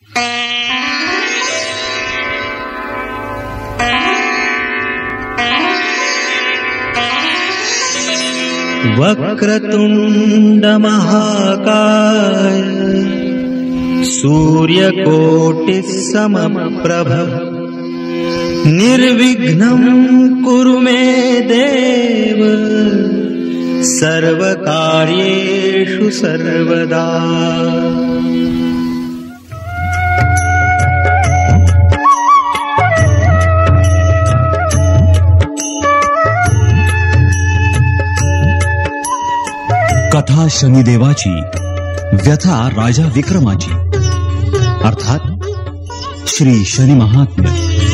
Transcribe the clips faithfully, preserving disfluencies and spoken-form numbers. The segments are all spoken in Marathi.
वक्रतुंड महाकाय सूर्यकोटि समप्रभ निर्विघ्नं कुरु मे देव सर्वकार्येषु सर्वदा। कथा शनी देवाची, व्यथा राजा विक्रमाची, अर्थात श्री शनी महात्म्य।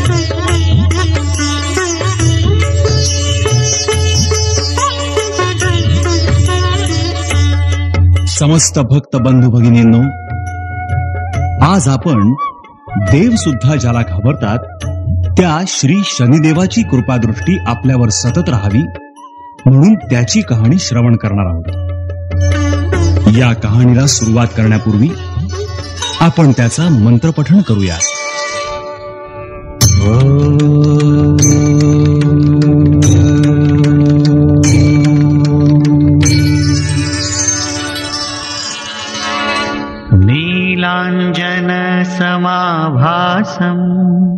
समस्त भक्त बंधू भगिनींनो, आज आपण देव सुद्धा ज्याला घाबरतात त्या श्री शनिदेवाची कृपादृष्टी आपल्यावर सतत राहावी म्हणून त्याची कहाणी श्रवण करणार आहोत। या कहाणीला सुरुवात करण्यापूर्वी आपण त्याचा मंत्रपठण करूया। नीलांजन समाभासं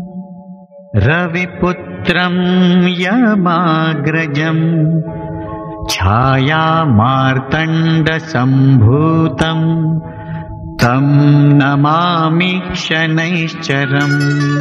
रविपुत्रं यमाग्रजम् छाया मार्तंड संभूतं तं नमामि शनैश्चरम्।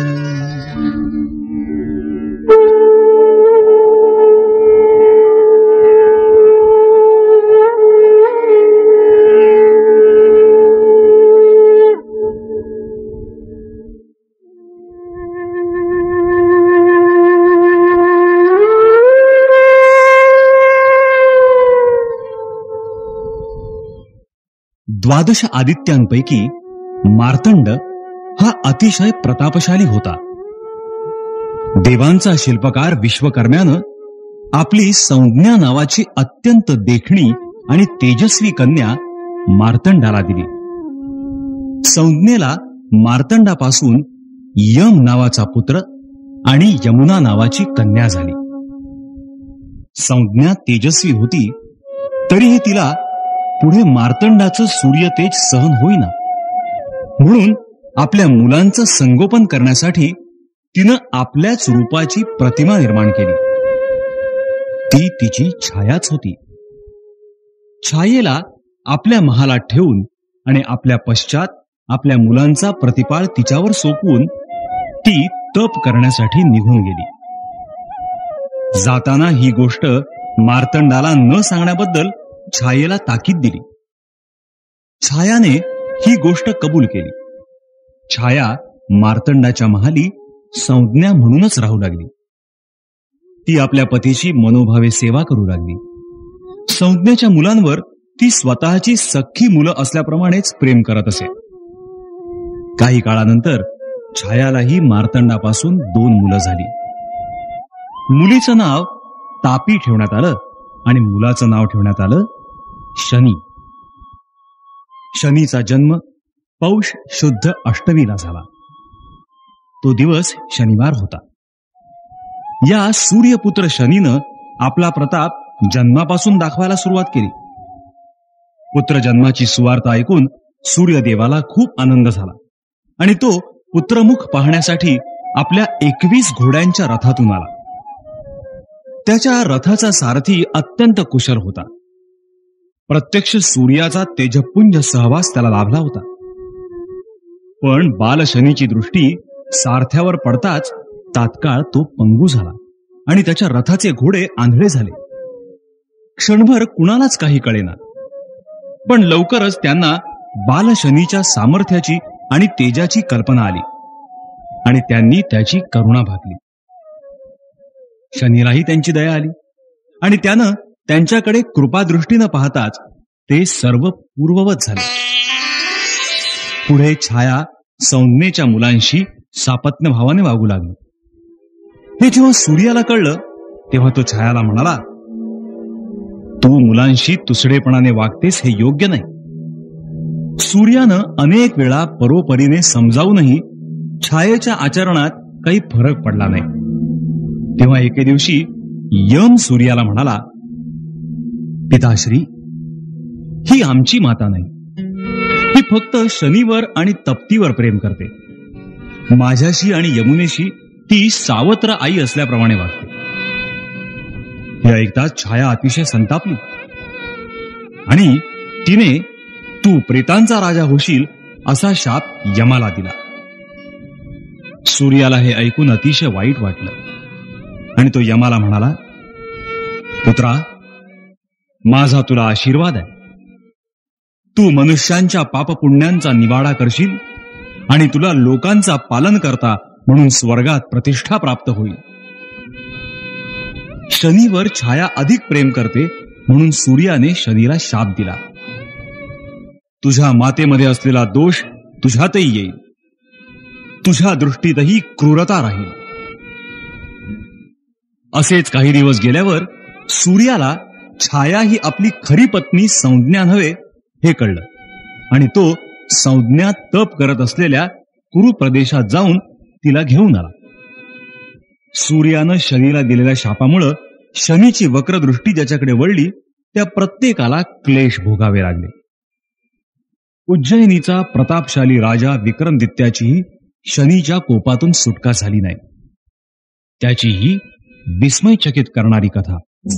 द्वादश आदित्यांपैकी मार्तंड हा अतिशय प्रतापशाली होता। देवांचा शिल्पकार विश्वकर्म्यानं आपली संज्ञा नावाची अत्यंत देखणी आणि तेजस्वी कन्या मार्तंडाला दिली। संज्ञेला मार्तंडापासून यम नावाचा पुत्र आणि यमुना नावाची कन्या झाली। संज्ञा तेजस्वी होती तरीही तिला पुढे मार्तंडाचं सूर्यतेज सहन होईना, म्हणून आपल्या मुलांचं संगोपन करण्यासाठी तिनं आपल्याच रूपाची प्रतिमा निर्माण केली। ती तिची छायाच होती। छायेला आपल्या महालात ठेवून आणि आपल्या पश्चात आपल्या मुलांचा प्रतिपाळ तिच्यावर सोपवून ती तप करण्यासाठी निघून गेली। जाताना ही गोष्ट मार्तंडाला न सांगण्याबद्दल छायेला ताकीद दिली। छायाने ही गोष्ट कबूल केली। छाया मार्तंडाच्या महाली संज्ञा म्हणूनच राहू लागली। ती आपल्या पतीची मनोभावे सेवा करू लागली। संज्ञेच्या मुलांवर ती स्वतःची सख्खी मुलं असल्याप्रमाणेच प्रेम करत असे। काही काळानंतर छायालाही मार्तंडापासून दोन मुलं झाली। मुलीचं नाव तापी ठेवण्यात आलं आणि मुलाचं नाव ठेवण्यात आलं शनी। शनीचा जन्म पौष शुद्ध अष्टमीला झाला। तो दिवस शनिवार होता। या सूर्यपुत्र शनीनं आपला प्रताप जन्मापासून दाखवायला सुरुवात केली। पुत्र जन्माची सुवार्ता ऐकून सूर्यदेवाला खूप आनंद झाला आणि तो पुत्रमुख पाहण्यासाठी आपल्या एकवीस घोड्यांच्या रथातून आला। त्याच्या रथाचा सारथी अत्यंत कुशल होता। प्रत्यक्ष सूर्याचा तेजपुंज सहवास त्याला लाभला होता। पण बालशनीची दृष्टी सारथ्यावर पडताच तात्काळ तो पंगू झाला आणि त्याच्या रथाचे घोडे आंधळे झाले। क्षणभर कुणालाच काही कळेना, पण लवकरच त्यांना बालशनीच्या सामर्थ्याची आणि तेजाची कल्पना आली आणि त्यांनी त्याची करुणा भागली। शनीलाही त्यांची दया आली आणि त्यानं त्यांच्याकडे कृपादृष्टीनं पाहताच ते सर्व पूर्ववत झाले। पुढे छाया संज्ञेच्या मुलांशी सापत्न भावाने वागू लागली। हे जेव्हा सूर्याला कळलं तेव्हा तो छायाला म्हणाला, तू मुलांशी तुसडेपणाने वागतेस हे योग्य नाही। सूर्यानं अनेक वेळा परोपरीने समजावूनही छायेच्या आचरणात काही फरक पडला नाही. तेव्हा एके दिवशी यम सूर्याला म्हणाला, पिताश्री, ही आमची माता नाही. ही फक्त शनीवर आणि तप्तीवर प्रेम करते. माझ्याशी आणि यमुनेशी ती सावत्र आई असल्याप्रमाणे वागते. हे ऐकताच छाया अतिशय संतापली आणि तिने तू प्रेतांचा राजा होशील असा शाप यमाला दिला. सूर्याला हे ऐकून अतिशय वाईट वाटलं आणि तो यमाला म्हणाला, पुत्रा, माझा तुला आशीर्वाद आहे. तू मनुष्यांच्या पापपुण्यांचा निवाडा करशील आणि तुला लोकांचा पालन करता म्हणून स्वर्गात प्रतिष्ठा प्राप्त होईल. शनीवर छाया अधिक प्रेम करते म्हणून सूर्याने शनीला शाप दिला. तुझ्या मातेमध्ये असलेला दोष तुझ्यातही येईल. तुझ्या दृष्टीतही क्रूरता राहील. असेच काही दिवस गेल्यावर सूर्याला छाया ही आपली खरी पत्नी संज्ञा नव्हे हे कळलं आणि तो संज्ञा तप करत असलेल्या कुरु प्रदेशात जाऊन तिला घेऊन आला. सूर्यानं शनीला दिलेल्या शापामुळं शनीची वक्रदृष्टी ज्याच्याकडे वळली त्या प्रत्येकाला क्लेश भोगावे लागले. उज्जैनीचा प्रतापशाली राजा विक्रमदित्याचीही शनीच्या कोपातून सुटका झाली नाही. त्याची ही विस्मयचकित करणारी कथा.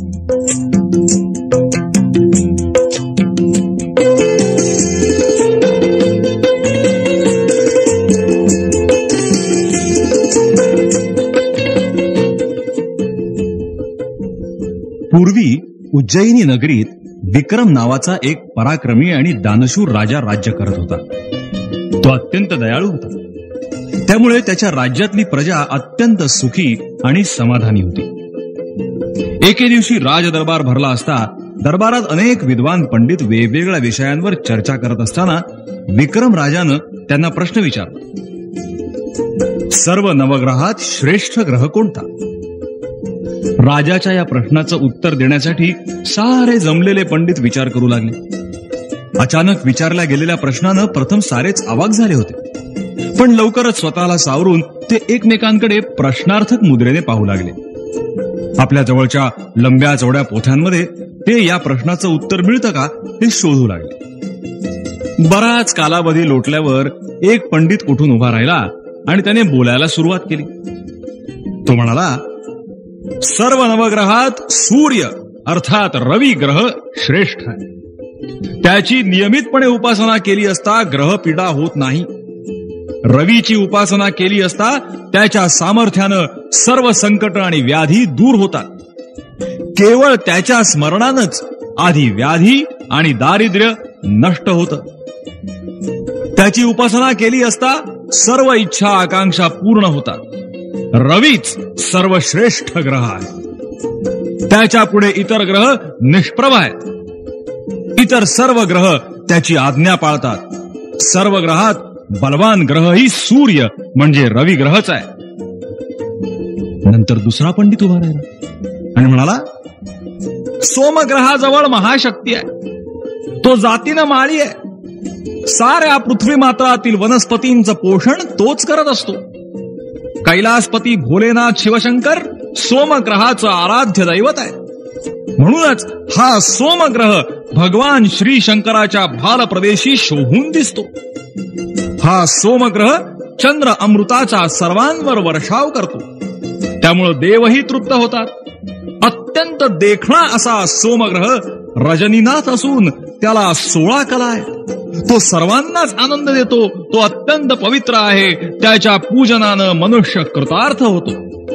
पूर्वी उज्जैनी नगरीत विक्रम नावाचा एक पराक्रमी आणि दानशूर राजा राज्य करत होता. तो अत्यंत दयाळू होता. त्यामुळे त्याच्या राज्यातली प्रजा अत्यंत सुखी आणि समाधानी होती. एके दिवशी राजदरबार भरला असता दरबारात अनेक विद्वान पंडित वेगवेगळ्या विषयांवर चर्चा करत असताना विक्रम राजानं त्यांना प्रश्न विचारला, सर्व नवग्रहात श्रेष्ठ ग्रह कोणता? राजाच्या या प्रश्नाचं उत्तर देण्यासाठी सारे जमलेले पंडित विचार करू लागले. अचानक विचारल्या गेलेल्या प्रश्नानं प्रथम सारेच अवाक झाले होते, पण लवकरच स्वतःला सावरून ते एकमेकांकडे प्रश्नार्थक मुद्रेने पाहू लागले. आपल्या जवळच्या लंब्या चौड्या पोथ्यांमध्ये ते या प्रश्नाचं उत्तर मिळतं का हे शोधू लागले. बराच कालावधी लोटल्यावर एक पंडित उठून उभा राहिला आणि त्याने बोलायला सुरुवात केली. तो म्हणाला, सर्व नवग्रहात सूर्य अर्थात रवी ग्रह श्रेष्ठ आहे. त्याची नियमितपणे उपासना केली असता ग्रहपीडा होत नाही. रवीची उपासना केली असता त्याच्या सामर्थ्यानं सर्व संकट आणि व्याधी दूर होतात. केवळ त्याच्या स्मरणानंच आधी व्याधी आणि दारिद्र्य नष्ट होतं. त्याची उपासना केली असता सर्व इच्छा आकांक्षा पूर्ण होतात. रवीच सर्वश्रेष्ठ ग्रह आहे. त्याच्या पुढे इतर ग्रह निष्प्रभ आहेत. इतर सर्व ग्रह त्याची आज्ञा पाळतात. सर्व ग्रहात बलवान ग्रह ही सूर्य म्हणजे रवी ग्रहच आहे. नंतर दुसरा पंडित उभा राहिला आणि म्हणाला, सोमग्रहाजवळ महाशक्ती आहे. तो जातीनं माळी आहे. साऱ्या पृथ्वी मात्रातील वनस्पतींचं पोषण तोच करत असतो. कैलासपती भोलेनाथ शिवशंकर सोमग्रहाचं आराध्य दैवत आहे. म्हणूनच हा सोमग्रह भगवान श्री शंकराच्या भाल प्रदेशी शोभून दिसतो. हा सोमग्रह चंद्र अमृताचा सर्वांवर वर्षाव करतो. त्यामुळे देवही तृप्त होतात. अत्यंत देखणा असा सोमग्रह रजनीनाथ असून त्याला सोळा कला आहे. तो सर्वांनाच आनंद देतो. तो अत्यंत पवित्र आहे. त्याच्या पूजनानं मनुष्य कृतार्थ होतो.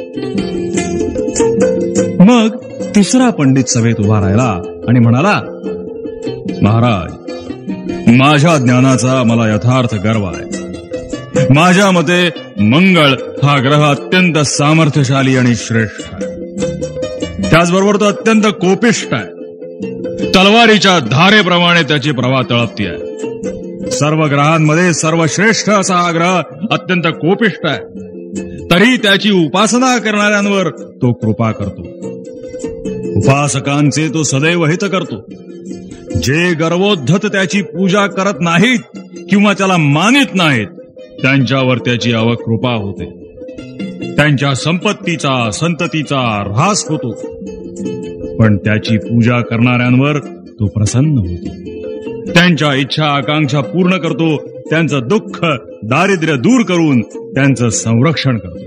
मग तिसरा पंडित सभेत उभा राहिला आणि म्हणाला, महाराज, माझ्या ज्ञानाचा मला यथार्थ गर्व आहे. माझ्या मते मंगळ हा ग्रह अत्यंत सामर्थ्यशाली आणि श्रेष्ठ आहे. त्याचबरोबर तो अत्यंत कोपिष्ट आहे. तलवारीच्या धारेप्रमाणे त्याची प्रभा तळपती आहे. सर्व ग्रहांमध्ये सर्वश्रेष्ठ असा हा ग्रह अत्यंत कोपिष्ट आहे. तरी त्याची उपासना करणाऱ्यांवर तो कृपा करतो. उपासकांचे तो सदैव हित करतो. जे गर्वोद्धत त्याची पूजा करत नाहीत किंवा त्याला मानित नाहीत त्यांच्यावर त्याची अवकृपा होते. त्यांच्या संपत्तीचा संततीचा ऱ्हास होतो. पण त्याची पूजा करणाऱ्यांवर तो प्रसन्न होतो. त्यांच्या इच्छा आकांक्षा पूर्ण करतो. त्यांचं दुःख दारिद्र्य दूर करून त्यांचं संरक्षण करतो.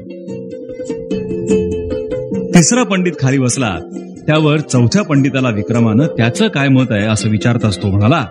तिसरा पंडित खाली बसला. त्यावर चौथ्या पंडिताला विक्रमानं त्याचं काय मत आहे असं विचारताच तो म्हणाला,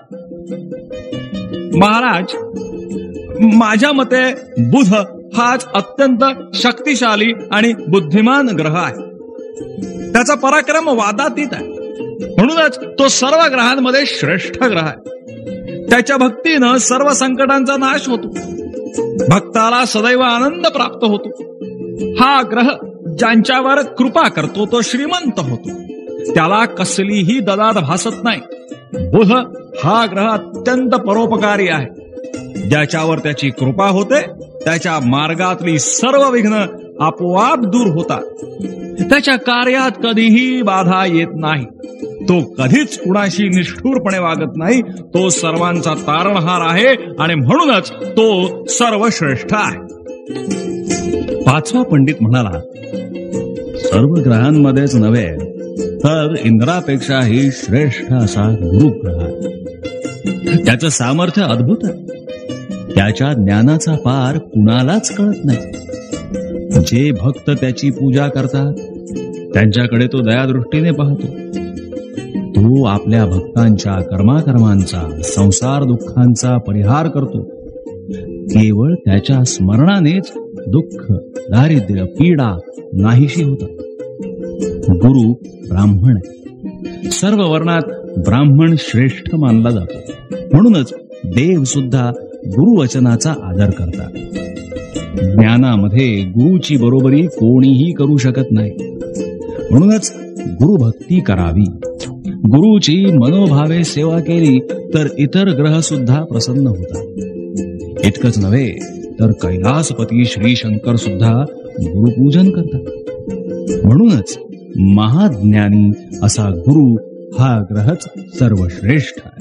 महाराज, माझ्या मते बुध हाच अत्यंत शक्तिशाली आणि बुद्धिमान ग्रह आहे. त्याचा पराक्रम वादातीत आहे. म्हणूनच तो सर्व ग्रहांमध्ये श्रेष्ठ ग्रह आहे. त्याच्या भक्तीनं सर्व संकटांचा नाश होतो. भक्ताला सदैव आनंद प्राप्त होतो. हा ग्रह ज्यांच्यावर कृपा करतो तो श्रीमंत होतो. त्याला कसलीही ददात भासत नाही. बुध हा ग्रह अत्यंत परोपकारी आहे. ज्याच्यावर त्याची कृपा होते त्याच्या मार्गातली सर्व विघ्न आपोआप दूर होतात. त्याच्या कार्यात कधीही बाधा येत नाही. तो कधीच कुणाशी निष्ठुरपणे वागत नाही. तो सर्वांचा तारणहार आहे आणि म्हणूनच तो सर्वश्रेष्ठ आहे. पाचवा पंडित म्हणाला, सर्व ग्रहांमध्येच नव्हे तर इंद्रापेक्षाही श्रेष्ठ असा गुरुग्रह आहे. त्याचं सामर्थ्य अद्भुत आहे. त्याच्या ज्ञानाचा पार कुणालाच कळत नाही. जे भक्त त्याची पूजा करतात त्यांच्याकडे तो दयादृष्टीने पाहतो. तो आपल्या भक्तांच्या कर्माकर्मांचा संसार दुःखांचा परिहार करतो. केवळ त्याच्या स्मरणानेच दुःख दारिद्र्य पीडा नाहीशी होतात. गुरु ब्राह्मण आहे. सर्व वर्णात ब्राह्मण श्रेष्ठ मानला जातो. म्हणूनच देव सुद्धा गुरुवचनाचा आदर करतात. ज्ञानामध्ये गुरुची बरोबरी कोणीही करू शकत नाही. म्हणूनच गुरुभक्ती करावी. गुरुची मनोभावे सेवा केली तर इतर ग्रह सुद्धा प्रसन्न होतात. इतकंच नव्हे तर कैलासपती श्री शंकर सुद्धा गुरुपूजन करतात. म्हणूनच महाज्ञानी असा गुरु हा ग्रहच सर्वश्रेष्ठ आहे.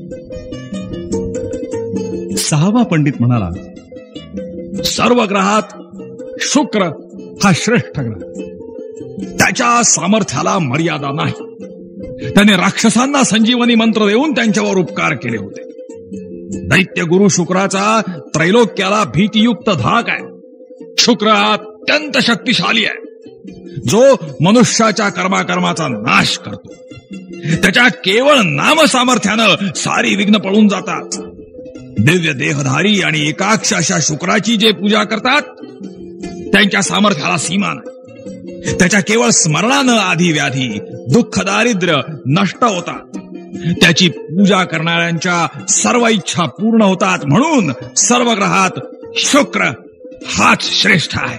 सहावा पंडित म्हणाला, सर्व ग्रहात शुक्र हा श्रेष्ठ ग्रह. त्याच्या सामर्थ्याला मर्यादा नाही. त्याने राक्षसांना संजीवनी मंत्र देऊन त्यांच्यावर उपकार केले होते. दैत्य गुरु शुक्राचा त्रैलोक्याला भीतियुक्त धाक आहे. शुक्र हा अत्यंत शक्तिशाली आहे. जो मनुष्याच्या कर्माकर्माचा नाश करतो. त्याच्या केवळ नाम सामर्थ्यानं सारी विघ्न पळून जातात. दिव्य देहधारी आणि एकाक्ष अशा शुक्राची जे पूजा करतात त्यांच्या सामर्थ्याला सीमा नाही. त्याच्या केवळ स्मरणानं आधी व्याधी दुःख दारिद्र्य नष्ट होतात. त्याची पूजा करणाऱ्यांच्या सर्व इच्छा पूर्ण होतात. म्हणून सर्व ग्रहात शुक्र हाच श्रेष्ठ आहे.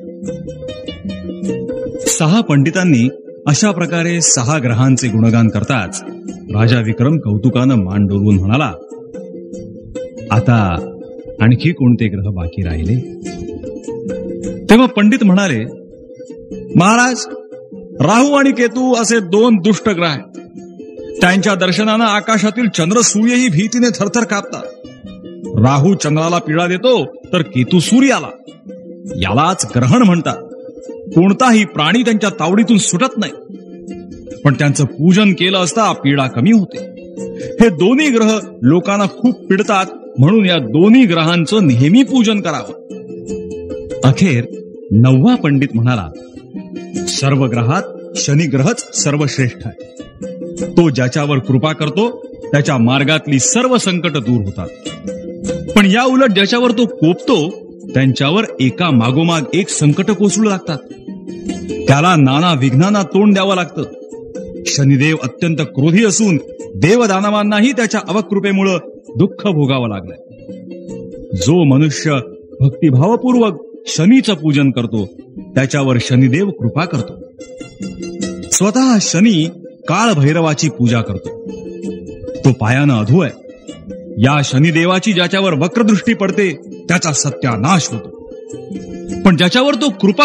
सहा पंडितांनी अशा प्रकारे सहा ग्रहांचे गुणगान करताच राजा विक्रम कौतुकानं मान डोलवून म्हणाला, आता आणखी कोणते ग्रह बाकी राहिले? तेव्हा पंडित म्हणाले, महाराज, राहू आणि केतू असे दोन दुष्ट ग्रह आहेत. त्यांच्या दर्शनानं आकाशातील चंद्र सूर्यही भीतीने थरथर कापतात. राहू चंद्राला पीडा देतो तर केतू सूर्याला. यालाच ग्रहण म्हणतात. कोणताही प्राणी त्यांच्या तावडीतून सुटत नाही. पण त्यांचं पूजन केलं असता पीडा कमी होते. हे दोन्ही ग्रह लोकांना खूप पिडतात. म्हणून या दोन्ही ग्रहांचं नेहमी पूजन करावं. अखेर नववा पंडित म्हणाला, सर्व ग्रहात शनिग्रहच सर्वश्रेष्ठ आहे. तो ज्याच्यावर कृपा करतो त्याच्या मार्गातली सर्व संकट दूर होतात. पण या उलट ज्याच्यावर तो कोपतो त्यांच्यावर एका मागोमाग एक संकट कोसळू लागतात. त्याला नाना विघ्नांना तोंड द्यावं लागतं. शनिदेव अत्यंत क्रोधी असून देवदानवांनाही त्याच्या अवकृपेमुळं दुःख भोगावं लागलंय. जो मनुष्य भक्तिभावपूर्वक शनीचं पूजन करतो त्याच्यावर शनिदेव कृपा करतो. स्वतः शनी काळ भैरवाची पूजा करतो. तो पायानं अधू आहे. या शनिदेवाची ज्याच्यावर वक्रदृष्टी पडते त्याचा सत्यानाश होतो. पण ज्याच्यावर तो कृपा करतो त्याला सौख्य प्राप्त होतं. शनी जन्माला आला की त्याला मोक्ष मिळतो. पण ज्याच्यावर तो कृपा करतो त्याला सद्गती प्राप्त होते.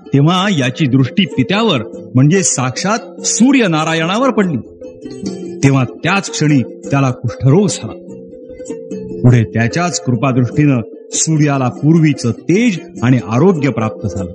तेव्हा याची दृष्टी पित्यावर म्हणजे साक्षात सूर्यनारायणावर पडली. तेव्हा त्याच क्षणी त्याला कुष्ठरोग झाला. पुढे त्याच्याच कृपादृष्टीनं सूर्याला पूर्वीचं तेज आणि आरोग्य प्राप्त झालं.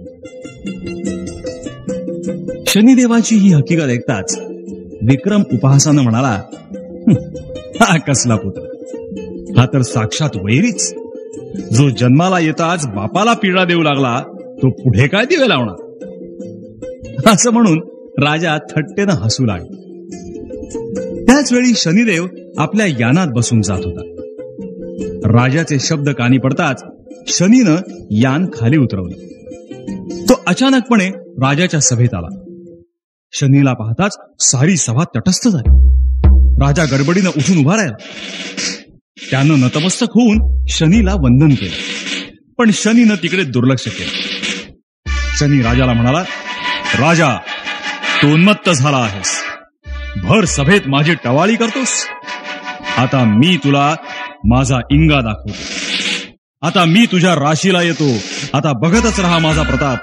शनिदेवाची ही हकीकत ऐकताच विक्रम उपहासानं म्हणाला, हा कसला पुत्र, हा तर साक्षात वैरीच. जो जन्माला येताच बापाला पीडा देऊ लागला तो पुढे काय दिवे लावणार. असं म्हणून राजा थट्टेनं हसू लागला. त्याच वेळी शनिदेव आपल्या यानात बसून जात होता. राजाचे शब्द कानी पडताच शनीनं यान खाली उतरवलं. तो अचानकपणे राजाच्या सभेत आला. शनीला पाहताच सारी सभा तटस्थ झाली. राजा गडबडीनं उठून उभा राहिला. त्यानं नतमस्तक होऊन शनीला वंदन केलं, पण शनीनं तिकडे दुर्लक्ष केलं. शनी राजाला म्हणाला, राजा, तू उन्मत्त झाला आहेस. भर सभेत माझी टवाळी करतोस. आता मी तुला माझा इंगा दाखवतो. आता मी तुझ्या राशीला येतो. आता बघतच रहा माझा प्रताप.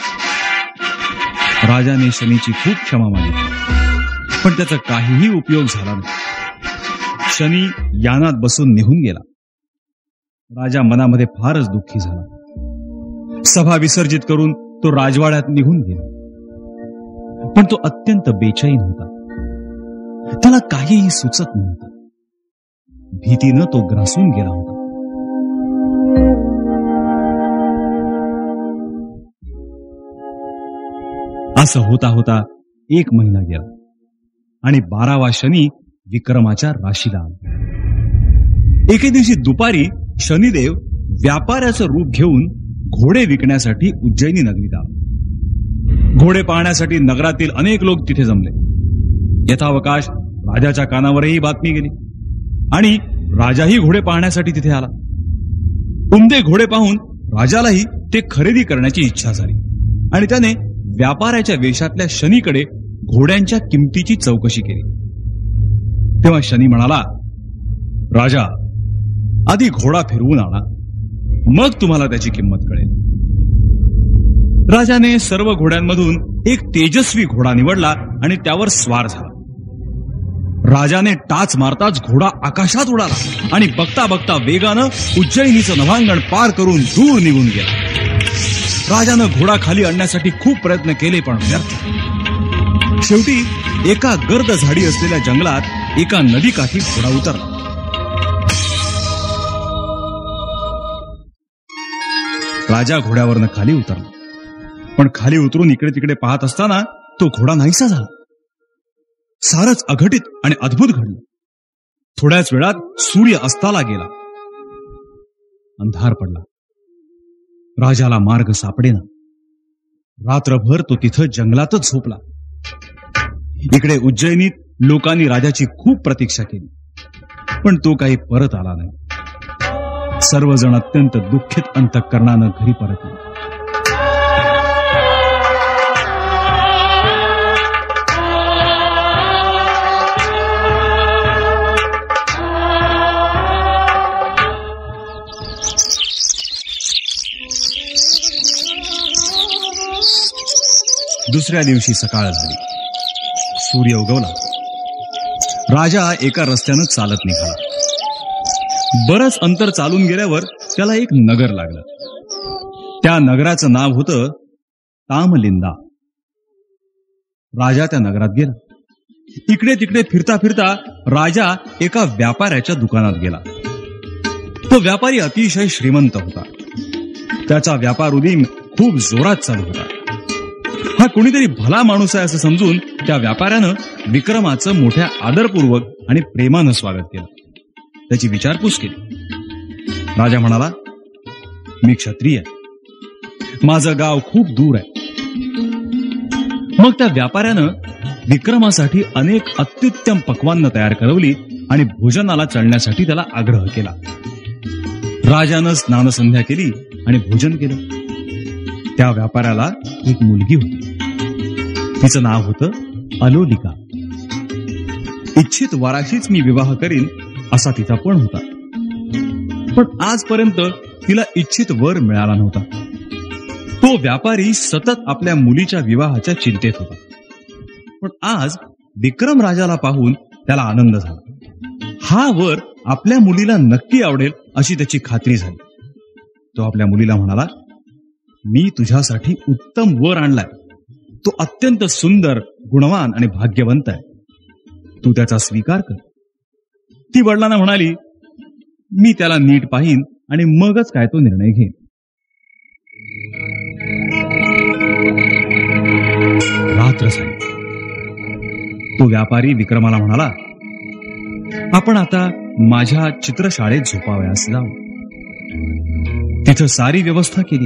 राजाने शनीची खूप क्षमा मागितली, पण त्याचा काहीही उपयोग झाला नाही. शनी यानात बसून निघून गेला. राजा मनामध्ये फारच दुःखी झाला. सभा विसर्जित करून तो राजवाड्यात निघून गेला. पण तो अत्यंत बेचैन होता. त्याला काहीही सुचत नव्हतं. भीतीनं तो ग्रासून गेला होता. असं होता होता एक महिना गेला आणि बारावा शनी विक्रमाच्या राशीला आला. एके दिवशी दुपारी शनिदेव व्यापाऱ्याचं रूप घेऊन घोडे विकण्यासाठी उज्जैनी नगरीत आला. घोडे पाहण्यासाठी नगरातील अनेक लोक तिथे जमले. यथावकाश राजाच्या कानावरही बातमी गेली आणि राजाही घोडे पाहण्यासाठी तिथे आला. उमदे घोडे पाहून राजालाही ते खरेदी करण्याची इच्छा झाली आणि त्याने व्यापाऱ्याच्या वेशातल्या शनीकडे घोड्यांच्या किमतीची चौकशी केली. तेव्हा शनी म्हणाला, राजा, आधी घोडा फिरवून आणा, मग तुम्हाला त्याची किंमत कळेल. राजाने सर्व घोड्यांमधून एक तेजस्वी घोडा निवडला आणि त्यावर स्वार झाला. राजाने टाच मारताच घोडा आकाशात उडाला आणि बघता बघता वेगानं उज्जैनीचं नभांगण पार करून दूर निघून गेला. राजानं घोडा खाली आणण्यासाठी खूप प्रयत्न केले, पण व्यर्थ. शेवटी एका गर्द झाडी असलेल्या जंगलात एका नदीकाठी घोडा उतरला. राजा घोड्यावरनं खाली उतरला, पण खाली उतरून इकडे तिकडे पाहत असताना तो घोडा नाहीसा झाला. सारच अघटित आणि अद्भुत घडलं. थोड्याच वेळात सूर्य अस्ताला गेला. अंधार पडला. राजाला मार्ग सापडेना. रात्रभर तो तिथं जंगलातच झोपला. इकडे उज्जैनीत लोकांनी राजाची खूप प्रतीक्षा केली, पण तो काही परत आला नाही. सर्वजण अत्यंत दुःखित अंतःकरणानं घरी परतले. दुसऱ्या दिवशी सकाळ झाली. सूर्य उगवला. राजा एका रस्त्यानं चालत निघाला. बरंच अंतर चालून गेल्यावर त्याला एक नगर लागलं. त्या नगराचं नाव होतं तामलिंदा. राजा त्या नगरात गेला. इकडे तिकडे फिरता फिरता राजा एका व्यापाऱ्याच्या दुकानात गेला. तो व्यापारी अतिशय श्रीमंत होता. त्याचा व्यापार उदीम खूप जोरात चालू होता. हा कोणीतरी भला माणूस आहे असं समजून त्या व्यापाऱ्यानं विक्रमाचं मोठ्या आदरपूर्वक आणि प्रेमानं स्वागत केलं. त्याची विचारपूस केली. राजा म्हणाला, मी क्षत्रिय आहे. माझं गाव खूप दूर आहे. मग त्या व्यापाऱ्यानं विक्रमासाठी अनेक अत्युत्तम पक्वान्न तयार करवली आणि भोजनाला चढण्यासाठी त्याला आग्रह केला. राजानं स्नानसंध्या केली आणि भोजन केलं. त्या व्यापाऱ्याला एक मुलगी होती. तिचं नाव होतं अलोलिका. इच्छित वाराशीच मी विवाह करीन असा तिचा पण होता, पण आजपर्यंत तिला इच्छित वर मिळाला नव्हता. तो व्यापारी सतत आपल्या मुलीच्या विवाहाच्या चिंतेत होता. पण आज विक्रम राजाला पाहून त्याला आनंद झाला. हा वर आपल्या मुलीला नक्की आवडेल अशी त्याची खात्री झाली. तो आपल्या मुलीला म्हणाला, मी तुझ्यासाठी उत्तम वर आणलाय. तो अत्यंत सुंदर, गुणवान आणि भाग्यवंत आहे. तू त्याचा स्वीकार कर. ती वडिलांना म्हणाली, मी त्याला नीट पाहीन आणि मगच काय तो निर्णय घेईन. रात्र झाली. तो व्यापारी विक्रमाला म्हणाला, आपण आता माझ्या चित्रशाळेत झोपावयास जाऊ. तिथं सारी व्यवस्था केली.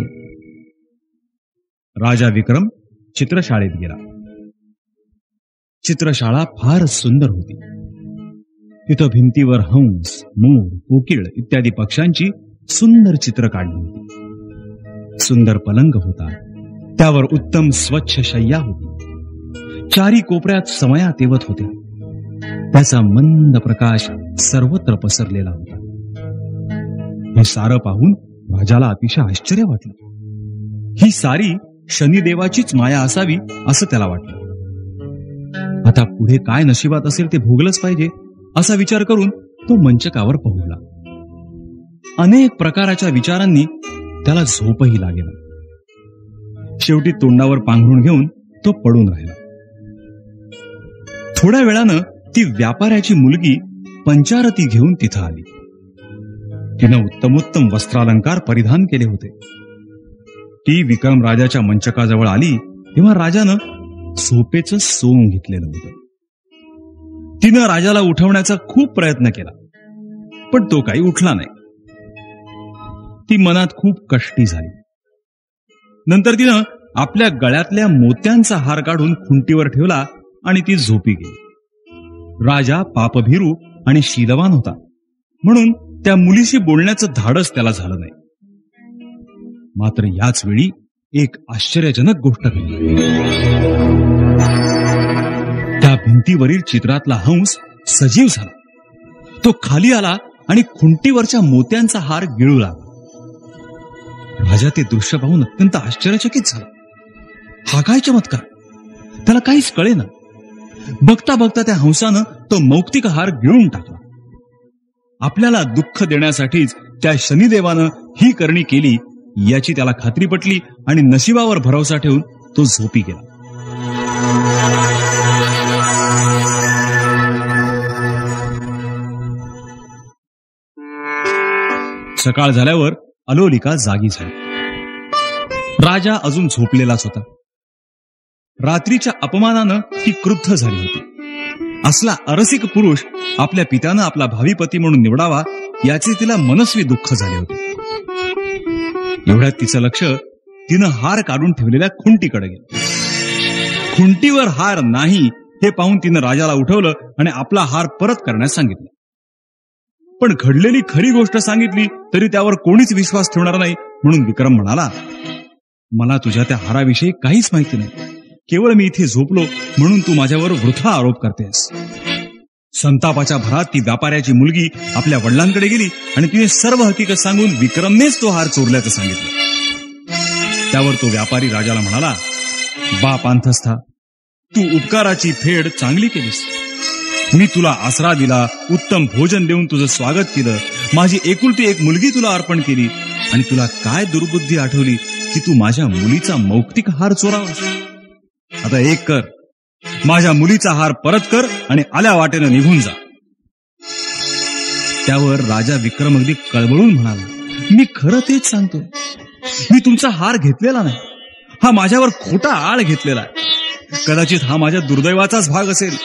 राजा विक्रम चित्रशाळेत गेला. चित्रशाळा फार सुंदर होती. तिथं भिंतीवर हंस, मोर, कोकिळ इत्यादी पक्ष्यांची सुंदर चित्र काढली होती. सुंदर पलंग होता. त्यावर उत्तम स्वच्छ शय्या होती. चारी कोपऱ्यात समया तेवत होत्या. त्याचा मंद प्रकाश सर्वत्र पसरलेला होता. हे सारं पाहून राजाला अतिशय आश्चर्य वाटलं. ही सारी शनिदेवाचीच माया असावी असं त्याला वाटलं. आता पुढे काय नशिबात असेल ते भोगलंच पाहिजे असा विचार करून तो मंचकावर पहुडला. अनेक प्रकारच्या विचारांनी त्याला झोपही लागेल. शेवटी तोंडावर पांघरून घेऊन तो पडून राहिला. थोड्या वेळानं ती व्यापाऱ्याची मुलगी पंचारती घेऊन तिथं आली. तिनं उत्तमोत्तम वस्त्रालंकार परिधान केले होते. ती विक्रम राजाच्या मंचकाजवळ आली तेव्हा राजानं झोपेचं सोंग घेतलेलं होतं. तिनं राजाला उठवण्याचा खूप प्रयत्न केला, पण तो काही उठला नाही. ती मनात खूप कष्टी झाली. नंतर तिनं आपल्या गळ्यातल्या मोत्यांचा हार काढून खुंटीवर ठेवला आणि ती झोपी गेली. राजा पापभीरू आणि शीलवान होता, म्हणून त्या मुलीशी बोलण्याचं धाडस त्याला झालं नाही. मात्र याच वेळी एक आश्चर्यजनक गोष्ट घडली. त्या भिंतीवरील चित्रातला हंस सजीव झाला. तो खाली आला आणि खुंटीवरच्या मोत्यांचा हार गिळू लागला. राजा ते दृश्य पाहून अत्यंत आश्चर्यचकित झाला. हा काय चमत्कार, त्याला काहीच कळेना. बघता बघता त्या हंसानं तो मौक्तिक हार गिळून टाकला. आपल्याला दुःख देण्यासाठीच त्या शनिदेवानं ही करणी केली याची त्याला खात्री पटली आणि नशिबावर भरोसा ठेवून तो झोपी गेला. सकाळ झाल्यावर अलोलिका जागी झाली. राजा अजून झोपलेलाच होता. रात्रीच्या अपमानानं ती क्रुद्ध झाली होती. असला अरसिक पुरुष आपल्या पित्यानं आपला भावी पती म्हणून निवडावा याचे तिला मनस्वी दुःख झाले होते. एवढ्यात तिचं लक्ष तिनं हार काढून ठेवलेल्या खुंटीकडे गेलं. खुंटीवर हार नाही हे पाहून तिनं राजाला उठवलं आणि आपला हार परत करण्यास सांगितलं. पण घडलेली खरी गोष्ट सांगितली तरी त्यावर कोणीच विश्वास ठेवणार नाही, म्हणून विक्रम म्हणाला, मला तुझ्या त्या हाराविषयी काहीच माहिती नाही. केवळ मी इथे झोपलो म्हणून तू माझ्यावर वृथा आरोप करतेस. संतापाच्या भरात ती व्यापाऱ्याची मुलगी आपल्या वडिलांकडे गेली आणि तिने सर्व हकीकत सांगून विक्रमनेच तो हार चोरल्याचं सांगितलं. त्यावर तो व्यापारी राजाला म्हणाला, बा पांथस्था, तू उपकाराची फेड चांगली केलीस. मी तुला आसरा दिला, उत्तम भोजन देऊन तुझं स्वागत केलं, माझी एकुलती एक मुलगी तुला अर्पण केली आणि तुला काय दुर्बुद्धी आठवली की तू माझ्या मुलीचा मौक्तिक हार चोरावास. आता एक कर, माझ्या मुलीचा हार परत कर आणि आल्या वाटेनं निघून जा. त्यावर राजा विक्रम अगदी कळवळून म्हणाला, मी खरं तेच सांगतो. मी तुमचा हार घेतलेला नाही. हा माझ्यावर खोटा आळ घेतलेला आहे. कदाचित हा माझ्या दुर्दैवाचाच भाग असेल.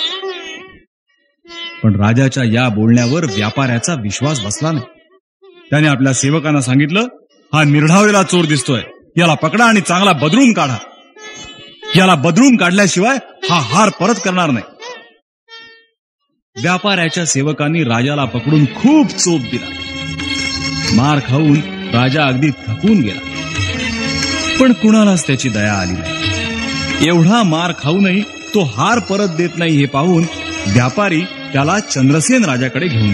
पण राजाच्या या बोलण्यावर व्यापाऱ्याचा विश्वास बसला नाही. त्याने आपल्या सेवकांना सांगितलं, हा निर्ढावलेला चोर दिसतोय, याला पकडा आणि चांगला बदलून काढा. याला बदलून काढल्याशिवाय हा हार परत करणार नाही. व्यापाऱ्याच्या सेवकांनी राजाला पकडून खूप चोप दिला. मार खाऊन राजा अगदी थकून गेला. पण कुणालाच त्याची दया आली नाही. एवढा मार खाऊनही तो हार परत देत नाही हे पाहून व्यापारी त्याला चंद्रसेन राजाकडे घेऊन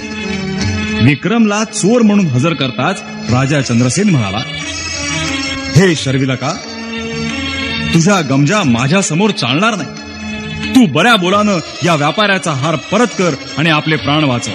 गेला. विक्रमला चोर म्हणून हजर करताच राजा चंद्रसेन म्हणाला, हे शर्विलका, तुझ्या गमजा माझ्या समोर चालणार नाही. तू बऱ्या बोलानं या व्यापाऱ्याचा हार परत कर आणि आपले प्राण वाचव.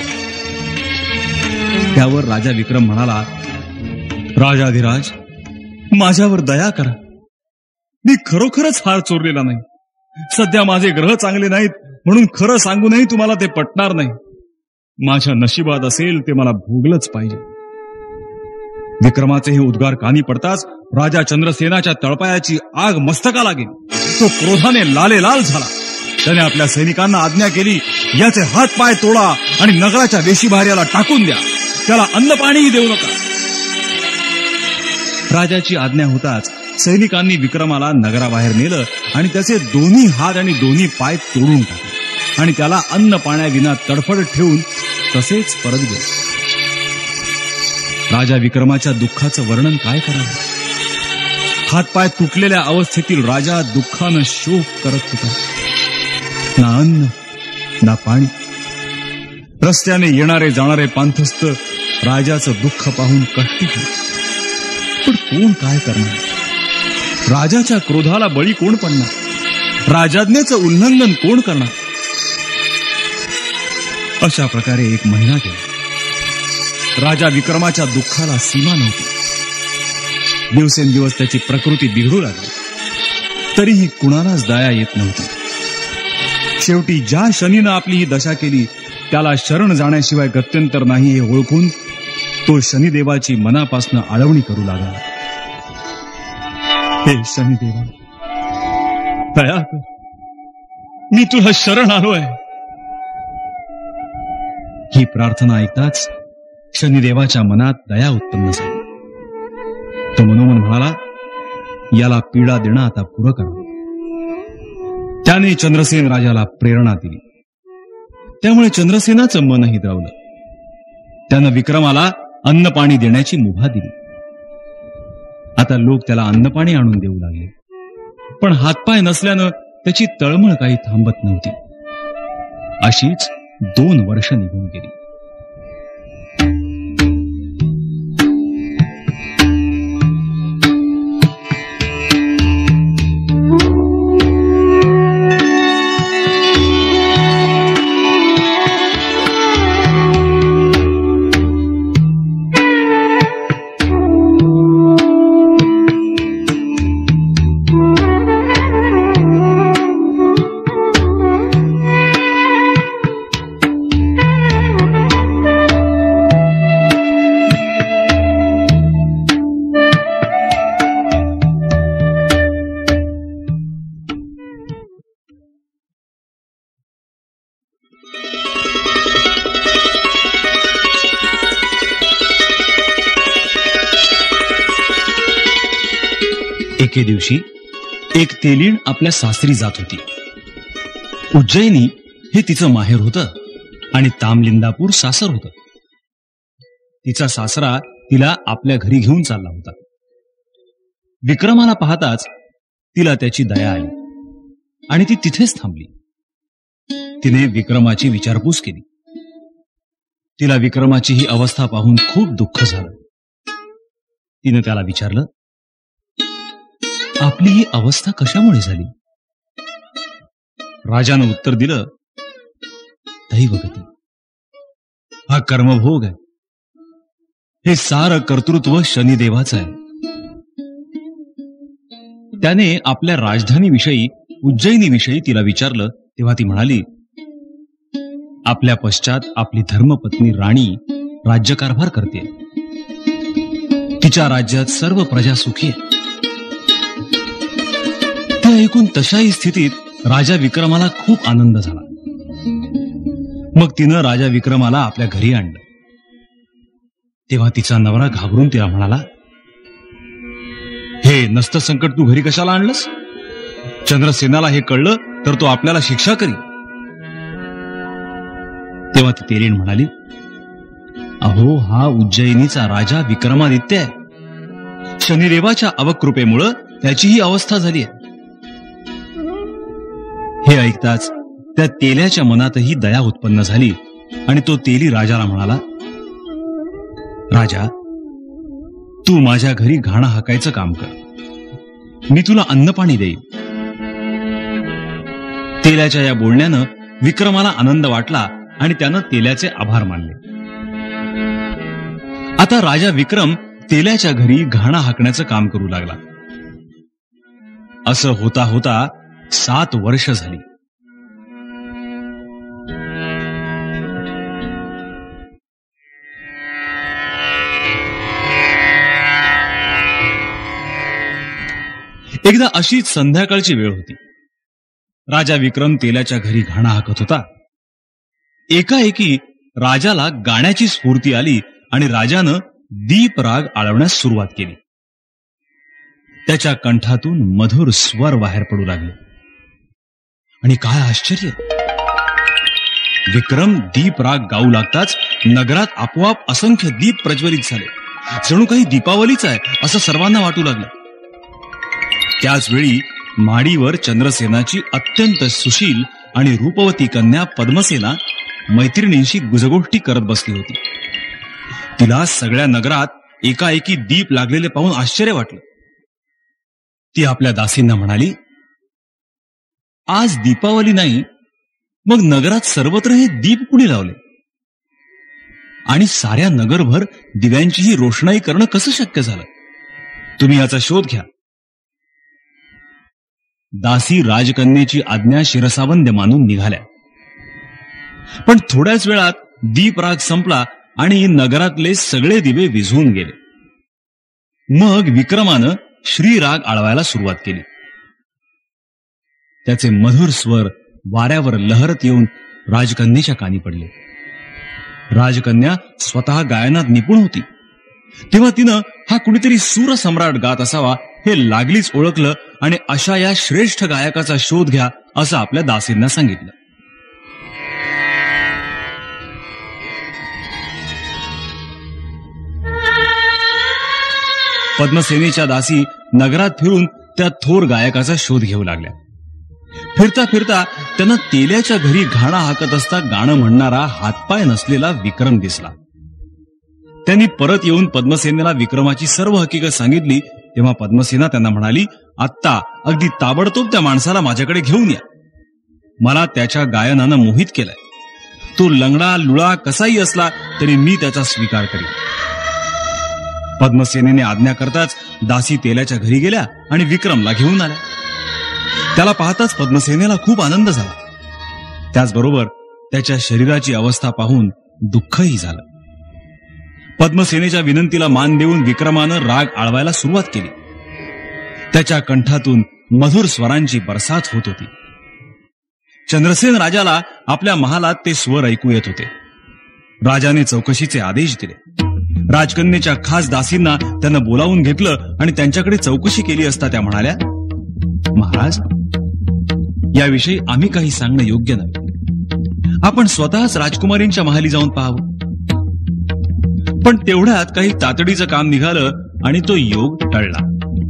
त्यावर राजा विक्रम म्हणाला, राजाधिराज, माझ्यावर दया करा. मी खरोखरच हार चोरलेला नाही. सध्या माझे ग्रह चांगले नाहीत म्हणून खरं सांगूनही तुम्हाला ते पटणार नाही. माझ्या नशिबात असेल ते मला भोगलंच पाहिजे. विक्रमाचे हे उद्गार कानी पडताच राजा चंद्रसेनाच्या तळपायाची आग मस्तकाला गेली. तो क्रोधाने लालेलाल झाला. त्याने आपल्या सैनिकांना आज्ञा केली, याचे हात पाय तोडा आणि नगराच्या वेशीबाहेर टाकून द्या. त्याला अन्न पाणीही देऊ नका. राजाची आज्ञा होताच सैनिकांनी विक्रमाला नगराबाहेर नेलं आणि त्याचे दोन्ही हात आणि दोन्ही पाय तोडून टाकले आणि त्याला अन्न पाण्याविना तडफडत ठेवून तसेच परत गेले. राजा विक्रमाच्या दुःखाचं वर्णन काय करावं. हातपाय तुटलेल्या अवस्थेतील राजा दुःखानं शोक करत होता. ना अन्न ना पाणी. रस्त्याने येणारे जाणारे पांथस्थ राजाचं दुःख पाहून कष्टी होते. पण कोण काय करणार. राजाच्या क्रोधाला बळी कोण पडणार. राजाज्ञेचं उल्लंघन कोण करणार. अशा प्रकारे एक महिना गेला. राजा विक्रमाच्या दुःखाला सीमा नव्हती. दिवसेंदिवस त्याची प्रकृती बिघडू लागली. तरीही कुणालाच दया येत नव्हती. शेवटी ज्या शनीनं आपली ही दशा केली त्याला शरण जाण्याशिवाय गत्यंतर नाही हे ओळखून तो शनिदेवाची मनापासून आळवणी करू लागला. हे शनिदेवा, दया कर. मी तुला शरण आलोय. ही प्रार्थना ऐकताच शनिदेवाच्या मनात दया उत्पन्न झाली. तो मनोमन म्हणाला, याला पीडा देणं आता पुरं करा. त्याने चंद्रसेन राजाला प्रेरणा दिली. त्यामुळे चंद्रसेनाचं मनही द्रावलं. त्यानं विक्रमाला अन्न पाणी देण्याची मुभा दिली. आता लोक त्याला अन्नपाणी आणून देऊ लागले. पण हातपाय नसल्यानं त्याची तळमळ काही थांबत नव्हती. अशीच दोन वर्ष निघून गेली. एके दिवशी एक तेलीण आपल्या सासरी जात होती. उज्जैनी हे तिचं माहेर होतं आणि तामलिंदापूर सासर होतं. तिचा सासरा तिला आपल्या घरी घेऊन चालला होता. विक्रमाला पाहताच तिला त्याची दया आली आणि ती तिथेच थांबली. तिने विक्रमाची विचारपूस केली. तिला विक्रमाची ही अवस्था पाहून खूप दुःख झालं. तिने त्याला विचारलं, आपली ही अवस्था कशामुळे झाली. राजानं उत्तर दिलं, दैवगती. हा कर्मभोग आहे. हे सारं कर्तृत्व शनिदेवाचं आहे. त्याने आपल्या राजधानीविषयी उज्जैनीविषयी तिला विचारलं तेव्हा ती म्हणाली, आपल्या पश्चात आपली धर्मपत्नी राणी राज्यकारभार करते. तिच्या राज्यात सर्व प्रजा सुखी आहे. ते ऐकून तशाही स्थितीत राजा विक्रमाला खूप आनंद झाला. मग तिनं राजा विक्रमाला आपल्या घरी आणलं. तेव्हा तिचा नवरा घाबरून तिला म्हणाला, हे नस्त संकट तू घरी कशाला आणलंस. चंद्रसेनाला हे कळलं तर तो आपल्याला शिक्षा करी. तेव्हा ती तेलीण म्हणाली, अहो, हा उज्जैनीचा राजा विक्रमादित्य आहे. शनिदेवाच्या अवकृपेमुळं त्याची ही अवस्था झाली आहे. हे ऐकताच त्या तेल्याच्या मनातही दया उत्पन्न झाली आणि तो तेली राजाला म्हणाला, राजा, तू माझ्या घरी घाणा हाकायचं काम कर. मी तुला अन्न पाणी देईन. तेल्याच्या या बोलण्यानं विक्रमाला आनंद वाटला आणि त्यानं तेल्याचे आभार मानले. आता राजा विक्रम तेल्याच्या घरी घाणा हाकण्याचं काम करू लागला. असं होता होता सात वर्ष झाली. एकदा अशीच संध्याकाळची वेळ होती. राजा विक्रम तेल्याच्या घरी घाणा हाकत होता. एकाएकी राजाला गाण्याची स्फूर्ती आली आणि राजानं दीप राग आळवण्यास सुरुवात केली. त्याच्या कंठातून मधुर स्वर बाहेर पडू लागले. आणि काय आश्चर्य, विक्रम दीप राग गाऊ लागताच नगरात आपोआप असंख्य दीप प्रज्वलित झाले. जणू काही दीपावलीच आहे असं सर्वांना वाटू लागलं. त्याच वेळी माडीवर चंद्रसेनाची अत्यंत सुशील आणि रूपवती कन्या पद्मसेना मैत्रिणींशी गुजगोष्टी करत बसली होती. तिला सगळ्या नगरात एकाएकी दीप लागलेले पाहून आश्चर्य वाटलं. ती आपल्या दासींना म्हणाली, आज दीपावली नाही, मग नगरात सर्वत्र हे दीप कुणी लावले आणि साऱ्या नगरभर दिव्यांचीही रोषणाई करणं कसं शक्य झालं? तुम्ही याचा शोध घ्या. दासी राजकन्येची आज्ञा शिरसावंद्य मानून निघाल्या. पण थोड्याच वेळात दीपराग संपला आणि नगरातले सगळे दिवे विझवून गेले. मग विक्रमानं श्रीराग आळवायला सुरुवात केली. त्याचे मधुर स्वर वाऱ्यावर लहरत येऊन राजकन्येच्या कानी पडले. राजकन्या स्वतः गायनात निपुण होती. तेव्हा तिनं हा कुणीतरी सूरसम्राट गात असावा हे लागलीच ओळखलं आणि अशा या श्रेष्ठ गायकाचा शोध घ्या असं आपल्या दासींना सांगितलं. पद्मसेनेच्या दासी नगरात फिरून त्या थोर गायकाचा शोध घेऊ लागल्या. फिरता फिरता त्यांना तेल्याच्या घरी घाणा हाकत असता गाणं म्हणणारा हातपाय नसलेला विक्रम दिसला. त्यांनी परत येऊन पद्मसेनेला विक्रमाची सर्व हकीकत सांगितली. तेव्हा पद्मसेना त्यांना म्हणाली, आत्ता अगदी ताबडतोब त्या माणसाला माझ्याकडे घेऊन या. मला त्याच्या गायनानं मोहित केलंय. तो लंगडा लुळा कसाही असला तरी मी त्याचा स्वीकार करीन. पद्मसेनेने आज्ञा करताच दासी तेल्याच्या घरी गेल्या आणि विक्रमला घेऊन आल्या. त्याला पाहताच पद्मसेनेला खूप आनंद झाला. त्याचबरोबर त्याच्या शरीराची अवस्था पाहून दुःखही झालं. पद्मसेनेच्या विनंतीला मान देऊन विक्रमानं राग आळवायला सुरुवात केली. त्याच्या कंठातून मधुर स्वरांची बरसात होत होती. चंद्रसेन राजाला आपल्या महालात ते स्वर ऐकू येत होते. राजाने चौकशीचे आदेश दिले. राजकन्येच्या खास दासींना त्यांना बोलावून घेतलं आणि त्यांच्याकडे चौकशी केली असता त्या म्हणाल्या, महाराज, याविषयी आम्ही काही सांगणं योग्य नाही. आपण स्वतःच राजकुमारींच्या महाली जाऊन पाहावं. पण तेवढ्यात काही तातडीचं काम निघालं आणि तो योग टळला.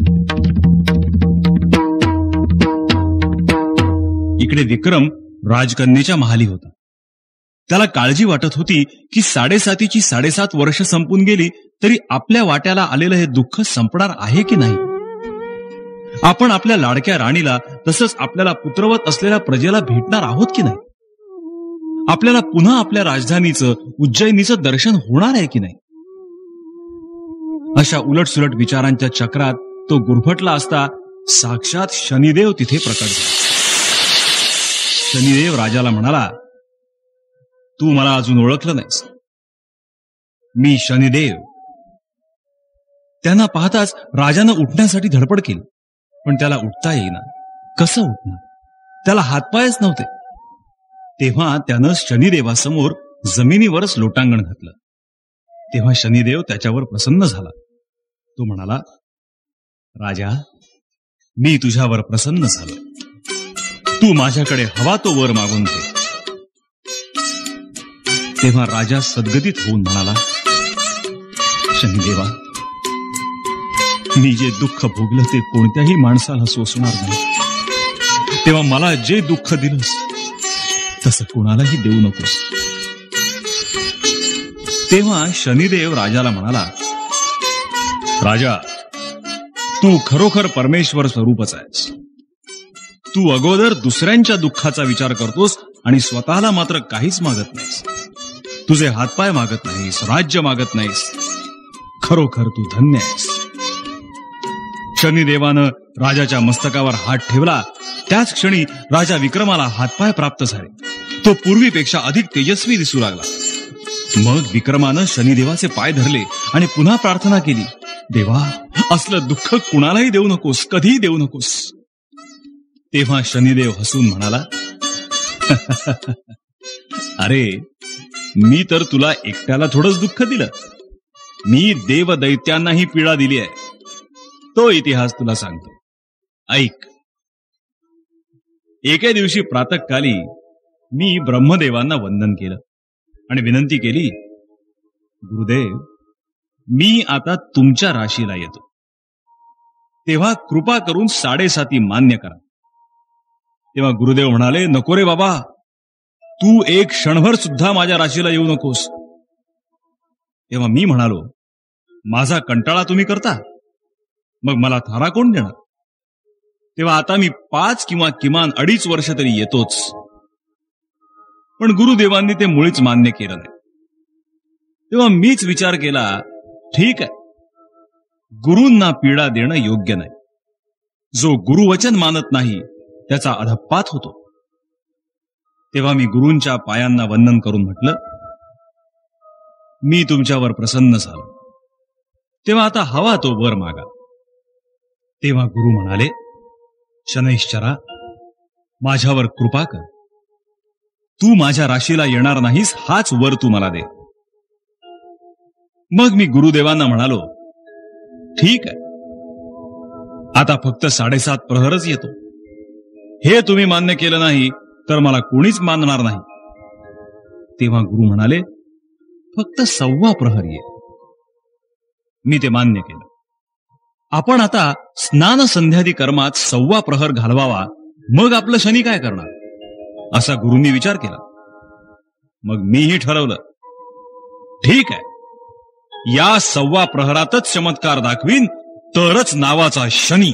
इकडे विक्रम राजकन्येच्या महाली होता. त्याला काळजी वाटत होती की साडेसातीची साडेसात वर्ष संपून गेली तरी आपल्या वाट्याला आलेलं हे दुःख संपणार आहे की नाही. आपण आपल्या लाडक्या राणीला तसंच आपल्याला पुत्रवत असलेल्या प्रजेला भेटणार आहोत की नाही. आपल्याला पुन्हा आपल्या राजधानीचं उज्जैनीचं दर्शन होणार आहे की नाही. अशा उलटसुलट विचारांच्या चक्रात तो गुरफटला असता साक्षात शनिदेव तिथे प्रकट झाला. शनिदेव राजाला म्हणाला, तू मला अजून ओळखलं नाहीस. मी शनिदेव. त्यांना पाहताच राजानं उठण्यासाठी धडपड केली, पण त्याला उठता येईना. कसं उठणार? त्याला हातपायच नव्हते. तेव्हा त्यानं शनिदेवासमोर जमिनीवरच लोटांगण घातलं. तेव्हा शनिदेव त्याच्यावर प्रसन्न झाला. तो म्हणाला, राजा, मी तुझ्यावर प्रसन्न झालो. तू माझ्याकडे हवा तो वर मागून घे. तेव्हा राजा सद्गदित होऊन म्हणाला, शनिदेवा, मी जे दुःख भोगलं ते कोणत्याही माणसाला सोसणार नाही. तेव्हा मला जे दुःख दिलंस तसं कोणालाही देऊ नकोस. तेव्हा शनिदेव राजाला म्हणाला, राजा, तू खरोखर परमेश्वर स्वरूपच आहेस. तू अगोदर दुसऱ्यांच्या दुःखाचा विचार करतोस आणि स्वतःला मात्र काहीच मागत नाहीस. तुझे हातपाय मागत नाहीस, राज्य मागत नाहीस. खरोखर तू धन्य आहेस. शनिदेवानं राजाच्या मस्तकावर हात ठेवला त्याच क्षणी राजा विक्रमाला हातपाय प्राप्त झाले. तो पूर्वीपेक्षा अधिक तेजस्वी दिसू लागला. मग विक्रमानं शनिदेवाचे पाय धरले आणि पुन्हा प्रार्थना केली, देवा, असलं दुःख कुणालाही देऊ नकोस, कधीही देऊ नकोस. तेव्हा शनिदेव हसून म्हणाला, अरे, मी तर तुला एकट्याला थोडंच दुःख दिलं. मी देव दैत्यांनाही पीडा दिली आहे. तो इतिहास तुला सांगतो, ऐक. एके दिवशी प्रातःकाली मी ब्रह्मदेवांना वंदन केलं आणि विनंती केली, गुरुदेव, मी आता तुमच्या राशीला येतो. तेव्हा कृपा करून साडेसाती मान्य करा. तेव्हा गुरुदेव म्हणाले, नको रे बाबा, तू एक क्षणभर सुद्धा माझ्या राशीला येऊ नकोस. तेव्हा मी म्हणालो, माझा कंटाळा तुम्ही करता, मग मला थारा कोण देणार? तेव्हा आता मी पाच किंवा किमान अडीच वर्ष तरी येतोच. पण गुरुदेवांनी ते मुळीच मान्य केलं नाही. तेव्हा मीच विचार केला, ठीक आहे, गुरूंना पीडा देणं योग्य नाही. जो गुरुवचन मानत नाही त्याचा अधःपात होतो. तेव्हा मी गुरूंच्या पायांना वंदन करून म्हटलं, मी तुमच्यावर प्रसन्न झालो. तेव्हा आता हवा तो वर मागा. तेव्हा गुरु म्हणाले, शनैश्चरा, माझ्यावर कृपा कर. तू माझ्या राशीला येणार नाहीस, हाच वर तू मला दे. मग मी गुरुदेवांना म्हणालो, ठीक आहे, आता फक्त साडेसात प्रहरच येतो. हे तुम्ही मान्य केलं नाही तर मला कोणीच मानणार नाही. तेव्हा गुरु म्हणाले, फक्त सव्वा प्रहर ये. मी ते मान्य केलं. आपण आता स्नान संध्यादी कर्मात सव्वा प्रहर घालवावा, मग आपलं शनी काय करणार, असा गुरूंनी विचार केला. मग मीही ठरवलं, ठीक आहे, या सव्वा प्रहरातच चमत्कार दाखवीन, तरच नावाचा शनी.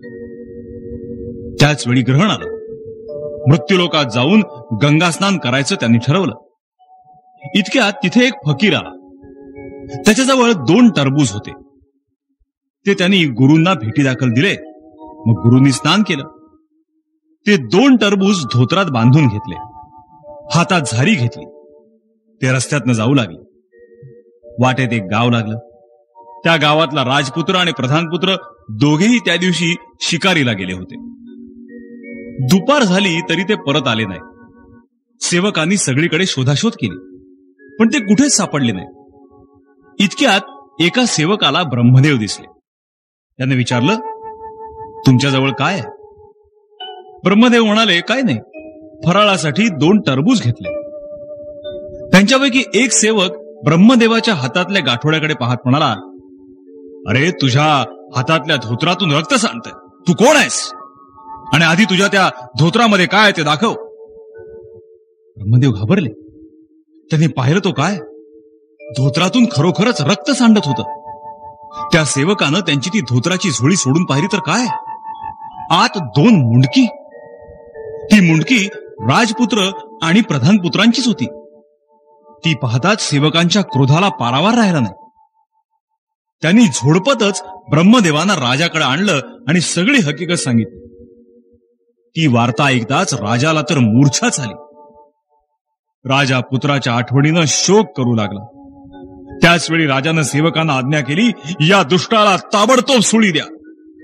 त्याच वेळी ग्रहण आलं. मृत्यूलोकात जाऊन गंगास्नान करायचं त्यांनी ठरवलं. इतक्यात तिथे एक फकीर आला. त्याच्याजवळ दोन टरबूज होते. ते त्यांनी गुरूंना भेटीदाखल दिले. मग गुरूंनी स्नान केलं. ते दोन टरबूज धोत्रात बांधून घेतले, हातात झारी घेतली. ते रस्त्यातनं जाऊ लागले. वाटेत एक गाव लागलं. त्या गावातला राजपुत्र आणि प्रधानपुत्र दोघेही त्या दिवशी शिकारीला गेले होते. दुपार झाली तरी ते परत आले नाही. सेवकांनी सगळीकडे शोधाशोध केली, पण ते कुठेच सापडले नाही. इतक्यात एका सेवकाला ब्रह्मदेव दिसले. त्याने विचारलं, तुमच्याजवळ काय आहे? ब्रह्मदेव म्हणाले, काय नाही, फराळासाठी दोन टरबूज घेतले. त्यांच्यापैकी एक सेवक ब्रह्मदेवाच्या हातातल्या गाठोड्याकडे पाहत म्हणाला, अरे, तुझ्या हातातल्या धोत्रातून रक्त सांडतंय. तू कोण आहेस? आणि आधी तुझ्या त्या धोत्रामध्ये काय आहे ते दाखव. ब्रह्मदेव घाबरले. त्यांनी पाहिलं तो काय, धोत्रातून खरोखरच रक्त सांडत होतं. त्या सेवकानं त्यांची ती धोत्राची झोळी सोडून पाहिली तर काय, आत दोन मुंडकी. ती मुंडकी राजपुत्र आणि प्रधानपुत्रांचीच होती. ती पाहताच सेवकांच्या क्रोधाला पारावार राहिला नाही. त्यांनी झोडपतच ब्रह्मदेवांना राजाकडे आणलं आणि सगळी हकीकत सांगितली. ती वार्ता ऐकताच राजाला तर मूर्छाच आली. राजा पुत्राच्या आठवणीनं शोक करू लागला. त्याच वेळी राजानं सेवकांना आज्ञा केली, या दुष्टाला ताबडतोब सुळी द्या.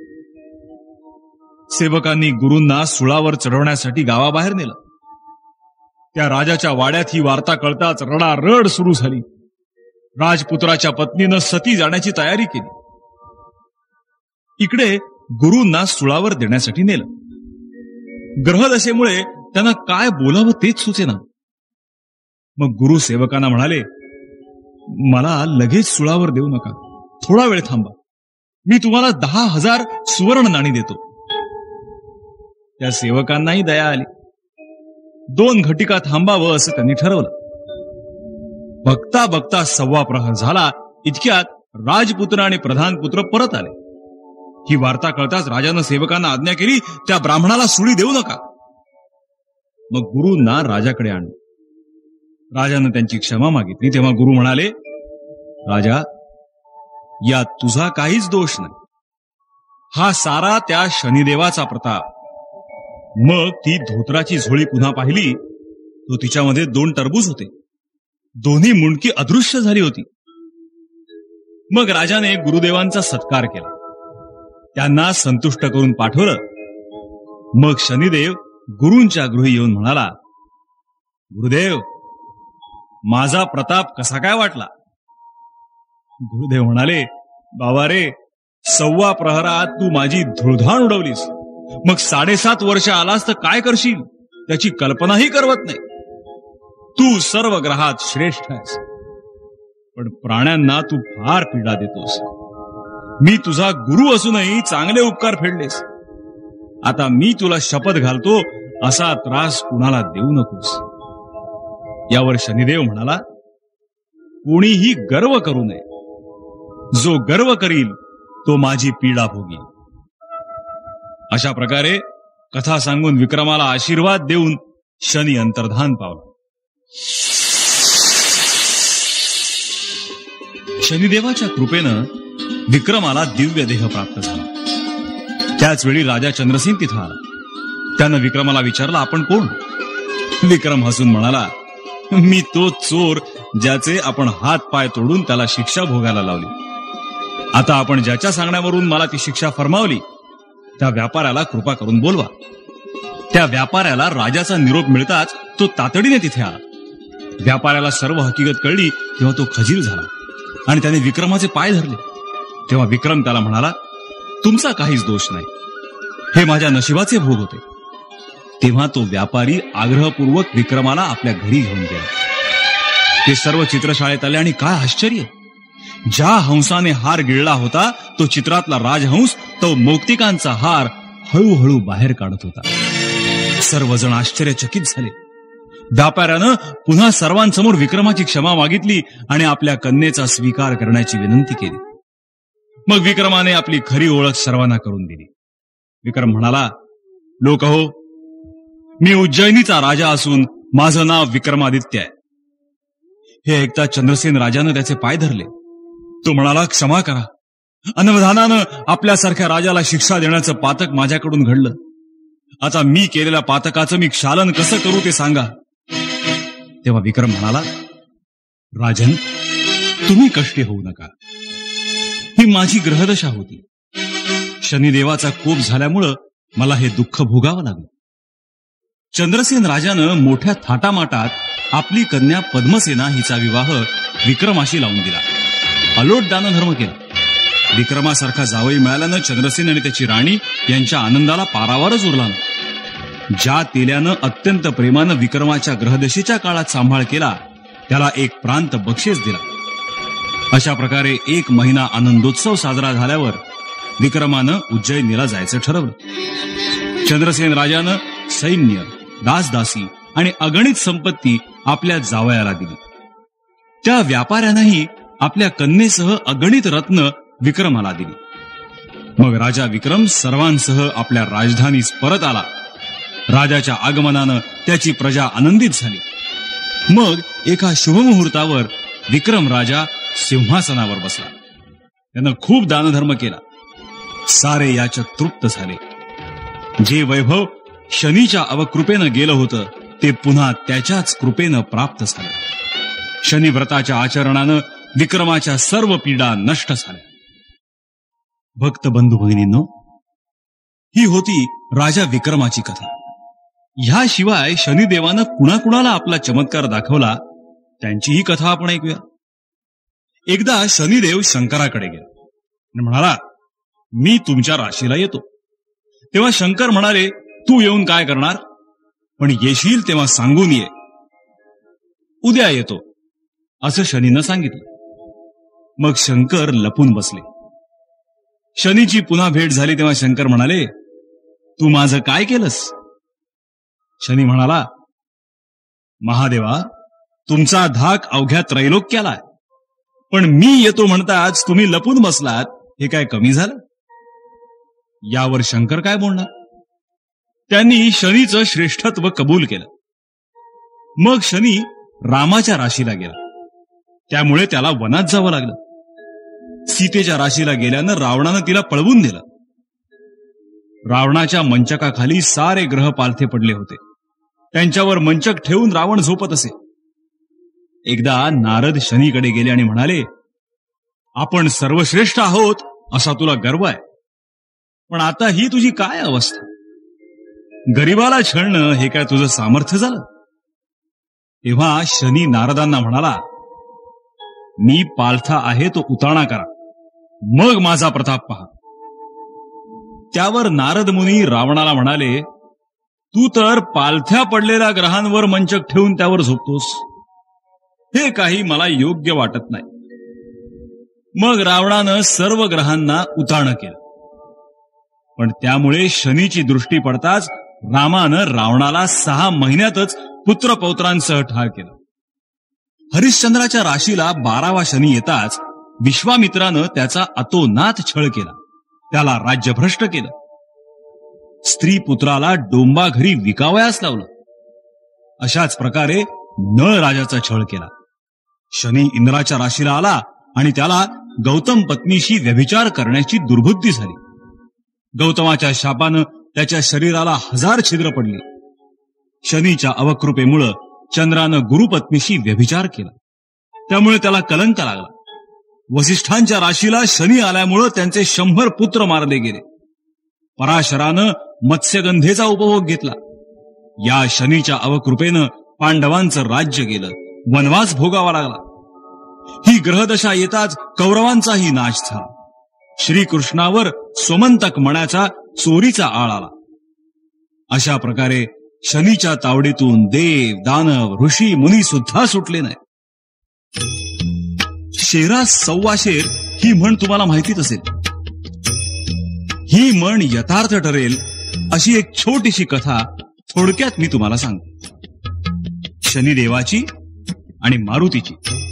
सेवकांनी गुरूंना सुळावर चढवण्यासाठी गावाबाहेर नेलं. त्या राजाच्या वाड्यात ही वार्ता कळताच रडारड सुरू झाली. राजपुत्राच्या पत्नीनं सती जाण्याची तयारी केली. इकडे गुरूंना सुळावर देण्यासाठी नेलं. ग्रहदशेमुळे त्यांना काय बोलावं तेच सुचेना. मग गुरु सेवकांना म्हणाले, मला लगेच सुळावर देऊ नका, थोडा वेळ थांबा. मी तुम्हाला दहा हजार सुवर्ण नाणी देतो. त्या सेवकांनाही दया आली. दोन घटिका थांबावं असं त्यांनी ठरवलं. बघता बघता सव्वा प्रहर झाला. इतक्यात राजपुत्र आणि प्रधानपुत्र परत आले. ही वार्ता कळताच राजानं सेवकांना आज्ञा केली, त्या ब्राह्मणाला सुळी देऊ नका. मग गुरूंना राजाकडे आणलं. राजानं त्यांची क्षमा मागितली. तेव्हा गुरु म्हणाले, राजा, यात तुझा काहीच दोष नाही. हा सारा त्या शनिदेवाचा प्रताप. मग ती धोत्राची झोळी पुन्हा पाहिली तो तिच्यामध्ये दोन टरबूज होते. दोन्ही मुंडकी अदृश्य झाली होती. मग राजाने गुरुदेवांचा सत्कार केला, त्यांना संतुष्ट करून पाठवलं. मग शनिदेव गुरूंच्या गृही येऊन म्हणाला, गुरुदेव, माझा प्रताप कसा काय वाटला? गुरुदेव म्हणाले, बाबा रे, सव्वा प्रहरात तू माझी धुळधाण उडवलीस. मग साडेसात वर्ष आलास तर काय करशील त्याची कल्पनाही करवत नाही. तू सर्व ग्रहात श्रेष्ठ आहेस, पण प्राण्यांना तू फार पीडा देतोस. मी तुझा गुरु असूनही चांगले उपकार फेडलेस. आता मी तुला शपथ घालतो, असा त्रास कुणाला देऊ नकोस. यावर शनिदेव म्हणाला, कोणीही गर्व करू नये. जो गर्व करील तो माझी पीडा भोगील. अशा प्रकारे कथा सांगून विक्रमाला आशीर्वाद देऊन शनी अंतर्धान पावला. शनिदेवाच्या कृपेनं विक्रमाला दिव्य देह प्राप्त झाला. त्याच वेळी राजा चंद्रसेन तिथं आला. त्यानं विक्रमाला विचारलं, आपण कोण? विक्रम हसून म्हणाला, मी तो चोर ज्याचे आपण हात पाय तोडून त्याला शिक्षा भोगायला लावली. आता आपण ज्याच्या सांगण्यावरून मला ती शिक्षा फरमावली त्या व्यापाऱ्याला कृपा करून बोलवा. त्या व्यापाऱ्याला राजाचा निरोप मिळताच तो तातडीने तिथे आला. व्यापाऱ्याला सर्व हकीकत कळली तेव्हा तो खजील झाला आणि त्याने विक्रमाचे पाय धरले. तेव्हा विक्रम त्याला म्हणाला, तुमचा काहीच दोष नाही, हे माझ्या नशिबाचे भोग होते. तेव्हा तो व्यापारी आग्रहपूर्वक विक्रमाला आपल्या घरी घेऊन गेला. ते सर्व चित्रशाळेत आले आणि काय आश्चर्य, ज्या हंसाने हार गिळला होता तो चित्रातला राजहंस तो मौक्तिकांचा हार हळूहळू बाहेर काढत होता. सर्वजण आश्चर्यचकित झाले. व्यापाऱ्यानं पुन्हा सर्वांसमोर विक्रमाची क्षमा मागितली आणि आपल्या कन्येचा स्वीकार करण्याची विनंती केली. मग विक्रमाने आपली खरी ओळख सर्वांना करून दिली. विक्रम म्हणाला, लोक हो, मी उज्जैनीचा राजा असून माझं नाव विक्रमादित्य आहे. हे ऐकता चंद्रसेन राजानं त्याचे पाय धरले. तो म्हणाला, क्षमा करा, अनवधानानं आपल्यासारख्या राजाला शिक्षा देण्याचं पातक माझ्याकडून घडलं. आता मी केलेल्या पातकाचं मी क्षालन कसं करू ते सांगा. तेव्हा विक्रम म्हणाला, राजन, तुम्ही कष्टी होऊ नका. ही माझी ग्रहदशा होती. शनिदेवाचा कोप झाल्यामुळं मला हे दुःख भोगावं लागलं. चंद्रसेन राजानं मोठ्या थाटामाटात आपली कन्या पद्मसेना हिचा विवाह विक्रमाशी लावून दिला. अलोट दानधर्म केला. विक्रमासारखा जावई मिळाल्यानं चंद्रसेन आणि त्याची राणी यांच्या आनंदाला पारावारच उरला नाही. ज्या तेल्यानं अत्यंत प्रेमानं विक्रमाच्या ग्रहदशेच्या काळात सांभाळ केला त्याला एक प्रांत बक्षीस दिला. अशा प्रकारे एक महिना आनंदोत्सव साजरा झाल्यावर विक्रमानं उज्जैनीला जायचं ठरवलं. चंद्रसेन राजानं सैन्य, दासदासी आणि अगणित संपत्ती आपल्या जावयाला दिली. त्या व्यापाऱ्यानंही आपल्या कन्येसह अगणित रत्न विक्रमाला दिली. मग राजा विक्रम सर्वांसह आपल्या राजधानीस परत आला. राजाच्या आगमनानं त्याची प्रजा आनंदित झाली. मग एका शुभमुहूर्तावर विक्रम राजा सिंहासनावर बसला. त्यानं खूप दानधर्म केला. सारे याचक तृप्त झाले. जे वैभव शनीच्या अवकृपेनं गेलं होतं ते पुन्हा त्याच्याच कृपेनं प्राप्त झालं. शनिव्रताच्या आचरणानं विक्रमाच्या सर्व पीडा नष्ट झाल्या. भक्त बंधू भगिनींनो, ही होती राजा विक्रमाची कथा. ह्याशिवाय शनिदेवानं कुणाकुणाला आपला चमत्कार दाखवला त्यांची ही कथा आपण ऐकूया. एकदा शनिदेव शंकराकडे गेला आणि म्हणाला, मी तुमच्या राशीला येतो. तेव्हा शंकर म्हणाले, तू येऊन काय करणार, पण येशील तेव्हा सांगून ये. उद्या येतो असं शनीनं सांगितलं. मग शंकर लपून बसले. शनीची पुन्हा भेट झाली तेव्हा शंकर म्हणाले, तू माझं काय केलंस? शनी म्हणाला, महादेवा, तुमचा धाक अवघ्या त्रैलोक्याला आहे, पण मी येतो म्हणताच तुम्ही लपून बसलात, हे काय कमी झालं? यावर शंकर काय बोलणार? त्यांनी शनीचं श्रेष्ठत्व कबूल केलं. मग शनी रामाच्या राशीला गेला. त्यामुळे त्याला वनात जावं लागलं. सीतेच्या राशीला गेल्यानं रावणानं तिला पळवून दिलं. रावणाच्या मंचकाखाली सारे ग्रह पालथे पडले होते. त्यांच्यावर मंचक ठेवून रावण झोपत असे. एकदा नारद शनीकडे गेले आणि म्हणाले, आपण सर्वश्रेष्ठ आहोत असा तुला गर्व आहे, पण आता ही तुझी काय अवस्था? गरिबाला छळणं हे काय तुझं सामर्थ्य झालं? तेव्हा शनी नारदांना म्हणाला, मी पालथा आहे तो उताणा करा, मग माझा प्रताप पहा. त्यावर नारद मुनी रावणाला म्हणाले, तू तर पालथ्या पडलेल्या ग्रहांवर मंचक ठेवून त्यावर झोपतोस, हे काही मला योग्य वाटत नाही. मग रावणानं सर्व ग्रहांना उताणं केलं. पण त्यामुळे शनीची दृष्टी पडताच रामानं रावणाला सहा महिन्यातच पुत्रपौत्रांसह ठार केलं. हरिश्चंद्राच्या राशीला बारावा शनी येताच विश्वामित्रानं त्याचा अतोनात छळ केला. त्याला राज्यभ्रष्ट केलं. स्त्री पुत्राला डोंबा घरी विकावयास लावलं. अशाच प्रकारे नळ राजाचा छळ केला. शनी इंद्राच्या राशीला आला आणि त्याला गौतम पत्नीशी व्यभिचार करण्याची दुर्बुद्धी झाली. गौतमाच्या शापानं त्याच्या शरीराला हजार छिद्र पडली. शनीच्या अवकृपेमुळं चंद्रानं गुरुपत्नीशी व्यभिचार केला. त्यामुळे त्याला कलंक लागला. वसिष्ठांच्या राशीला शनी आल्यामुळं त्यांचे शंभर पुत्र मारले गेले. पराशरानं मत्स्यगंधेचा उपभोग घेतला. या शनीच्या अवकृपेनं पांडवांचं राज्य गेलं. वनवास भोगावा लागला. ही ग्रहदशा येताच कौरवांचाही नाश झाला. श्रीकृष्णावर स्वमंतक मणाचा चोरीचा आळ आला. अशा प्रकारे शनीच्या तावडीतून देव, दानव, ऋषी, मुनी सुद्धा सुटले नाही. शेरा सव्वा शेर ही म्हण तुम्हाला माहितीच असेल. ही म्हण यथार्थ ठरेल अशी एक छोटीशी कथा थोडक्यात मी तुम्हाला सांगतो. शनिदेवाची आणि मारुतीची.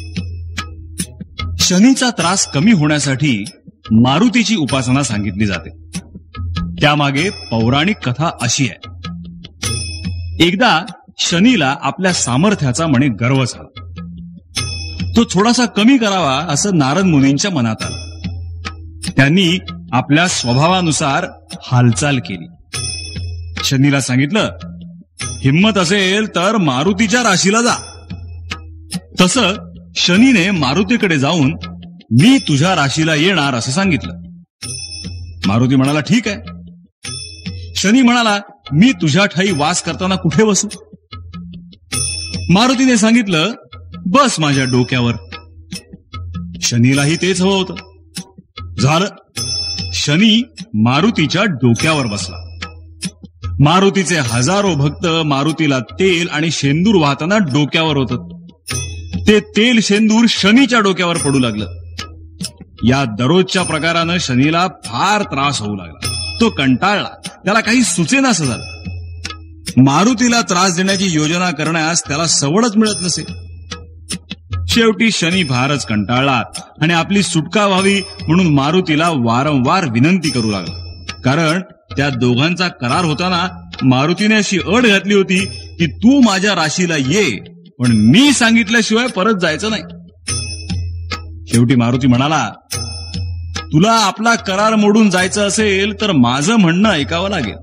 शनीचा त्रास कमी होण्यासाठी मारुतीची उपासना सांगितली जाते. त्यामागे पौराणिक कथा अशी आहे. एकदा शनीला आपल्या सामर्थ्याचा म्हणे गर्व झाला. तो थोडासा कमी करावा असं नारद मुनींच्या मनात आलं. त्यांनी आपल्या स्वभावानुसार हालचाल केली. शनीला सांगितलं, हिम्मत असेल तर मारुतीच्या राशीला जा. तसं शनीने मारुतीकडे जाऊन मी तुझ्या राशीला येणार असं सांगितलं. मारुती म्हणाला, ठीक आहे. शनी म्हणाला, मी तुझ्या ठाई वास करताना कुठे बसू? मारुतीने सांगितलं, बस माझ्या डोक्यावर. शनीलाही तेच हवं होतं. झालं. शनी मारुतीच्या डोक्यावर बसला. मारुतीचे हजारो भक्त मारुतीला तेल आणि शेंदूर वाहताना डोक्यावर होतं. ते तेल शेंदूर शनीच्या डोक्यावर पडू लागलं. या दररोजच्या प्रकारानं शनीला फार त्रास होऊ लागला. तो कंटाळला. त्याला काही सुचेनासं झालं. मारुतीला त्रास देण्याची योजना करण्यास त्याला सवडच मिळत नसे. शेवटी शनी फारच कंटाळला आणि आपली सुटका व्हावी म्हणून मारुतीला वारंवार विनंती करू लागला. कारण त्या दोघांचा करार होताना मारुतीने अशी अट घातली होती की तू माझ्या राशीला ये, पण मी सांगितल्याशिवाय परत जायचं नाही. शेवटी मारुती म्हणाला, तुला आपला करार मोडून जायचं असेल तर माझं म्हणणं ऐकावं लागेल.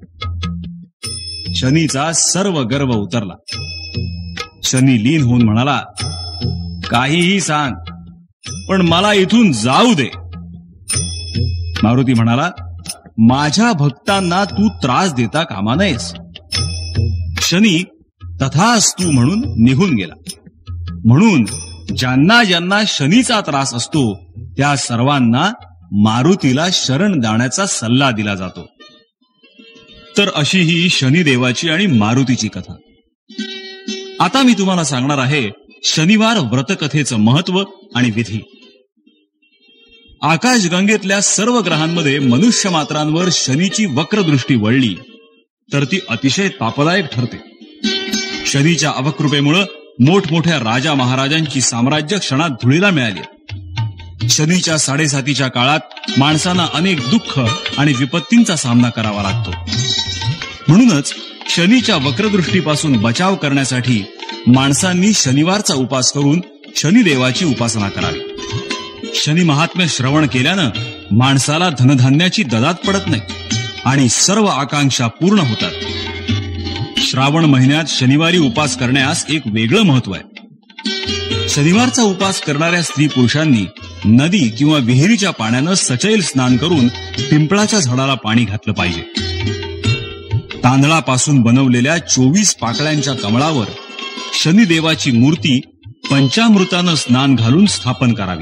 शनीचा सर्व गर्व उतरला. शनी लीन होऊन म्हणाला, काहीही सांग, पण मला इथून जाऊ दे. मारुती म्हणाला, माझ्या भक्तांना तू त्रास देता कामा नयेस. शनी तथास्तु म्हणून निघून गेला. म्हणून ज्यांना ज्यांना शनीचा त्रास असतो त्या सर्वांना मारुतीला शरण जाण्याचा सल्ला दिला जातो. तर अशी ही शनिदेवाची आणि मारुतीची कथा. आता मी तुम्हाला सांगणार आहे शनिवार व्रतकथेचं महत्व आणि विधी. आकाशगंगेतल्या सर्व ग्रहांमध्ये मनुष्य मात्रांवर शनीची वक्रदृष्टी वळली तर ती अतिशय तापदायक ठरते. शनीच्या अवकृपेमुळं मोठमोठ्या राजा महाराजांची साम्राज्य क्षणात धुळीला मिळाली. शनीच्या साडेसातीच्या काळात माणसांना अनेक दुःख आणि विपत्तींचा सामना करावा लागतो. म्हणूनच शनीच्या वक्रदृष्टीपासून बचाव करण्यासाठी माणसांनी शनिवारचा उपास करून शनिदेवाची उपासना करावी. शनी महात्म्य श्रवण केल्यानं माणसाला धनधान्याची ददात पडत नाही आणि सर्व आकांक्षा पूर्ण होतात. श्रावण महिन्यात शनिवारी उपास करण्यास एक वेगळं महत्व आहे. शनिवारचा उपास करणाऱ्या स्त्री पुरुषांनी नदी किंवा विहिरीच्या पाण्यानं सचैल स्नान करून पिंपळाच्या झाडाला पाणी घातलं पाहिजे. तांदळापासून बनवलेल्या चोवीस पाकळ्यांच्या कमळावर शनिदेवाची मूर्ती पंचामृतानं स्नान घालून स्थापन करावी.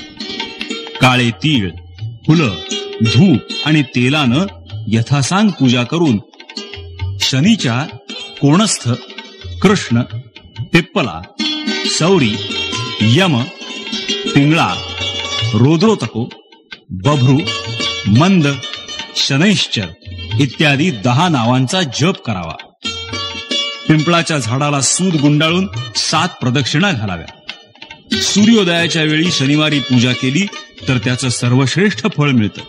काळे तीळ, फुलं, धूप आणि तेलानं यथासांग पूजा करून शनीच्या कोणस्थ, कृष्ण, पिप्पला, सौरी, यम, पिंगळा, रोद्रोतको, बभ्रू, मंद, शनैश्चर इत्यादी दहा नावांचा जप करावा. पिंपळाच्या झाडाला सूत गुंडाळून सात प्रदक्षिणा घालाव्या. सूर्योदयाच्या वेळी शनिवारी पूजा केली तर त्याचं सर्वश्रेष्ठ फळ मिळतं.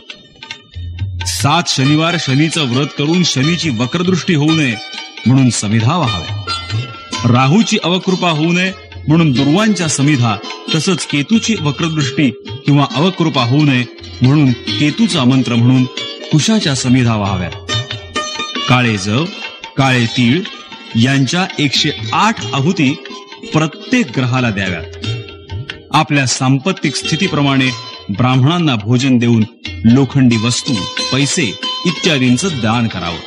सात शनिवार शनीचं व्रत करून शनीची वक्रदृष्टी होऊ नये म्हणून समिधा व्हाव्या. राहूची अवकृपा होऊ नये म्हणून दुर्वांच्या समिधा, तसंच केतूची वक्रदृष्टी किंवा अवकृपा होऊ नये म्हणून केतूचा मंत्र म्हणून कुशाच्या समिधा व्हाव्या. काळे जव, काळे तीळ यांच्या एकशे आठ आहुती प्रत्येक ग्रहाला द्याव्यात. आपल्या सांपत्तिक स्थितीप्रमाणे ब्राह्मणांना भोजन देऊन लोखंडी वस्तू, पैसे इत्यादींचं दान करावं.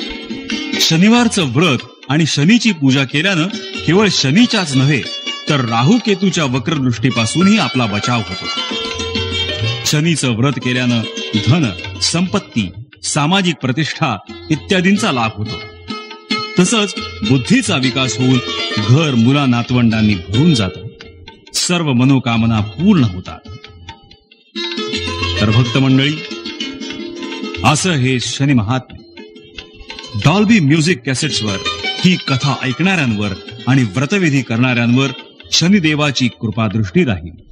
शनिवारचं व्रत आणि शनीची पूजा केल्यानं केवळ शनीच्याच नव्हे तर राहू केतूच्या वक्रदृष्टीपासूनही आपला बचाव होतो. शनीचं व्रत केल्यानं धन, संपत्ती, सामाजिक प्रतिष्ठा इत्यादींचा लाभ होतो. तसंच बुद्धीचा विकास होऊन घर मुला नातवंडांनी भरून जातं. सर्व मनोकामना पूर्ण होतात. तर भक्त मंडळी, असं हे शनी महात्म्य. डॉल्बी म्युझिक कॅसेट्सवर ही कथा ऐकणाऱ्यांवर आणि व्रतविधी करणाऱ्यांवर शनिदेवाची कृपादृष्टी राहील.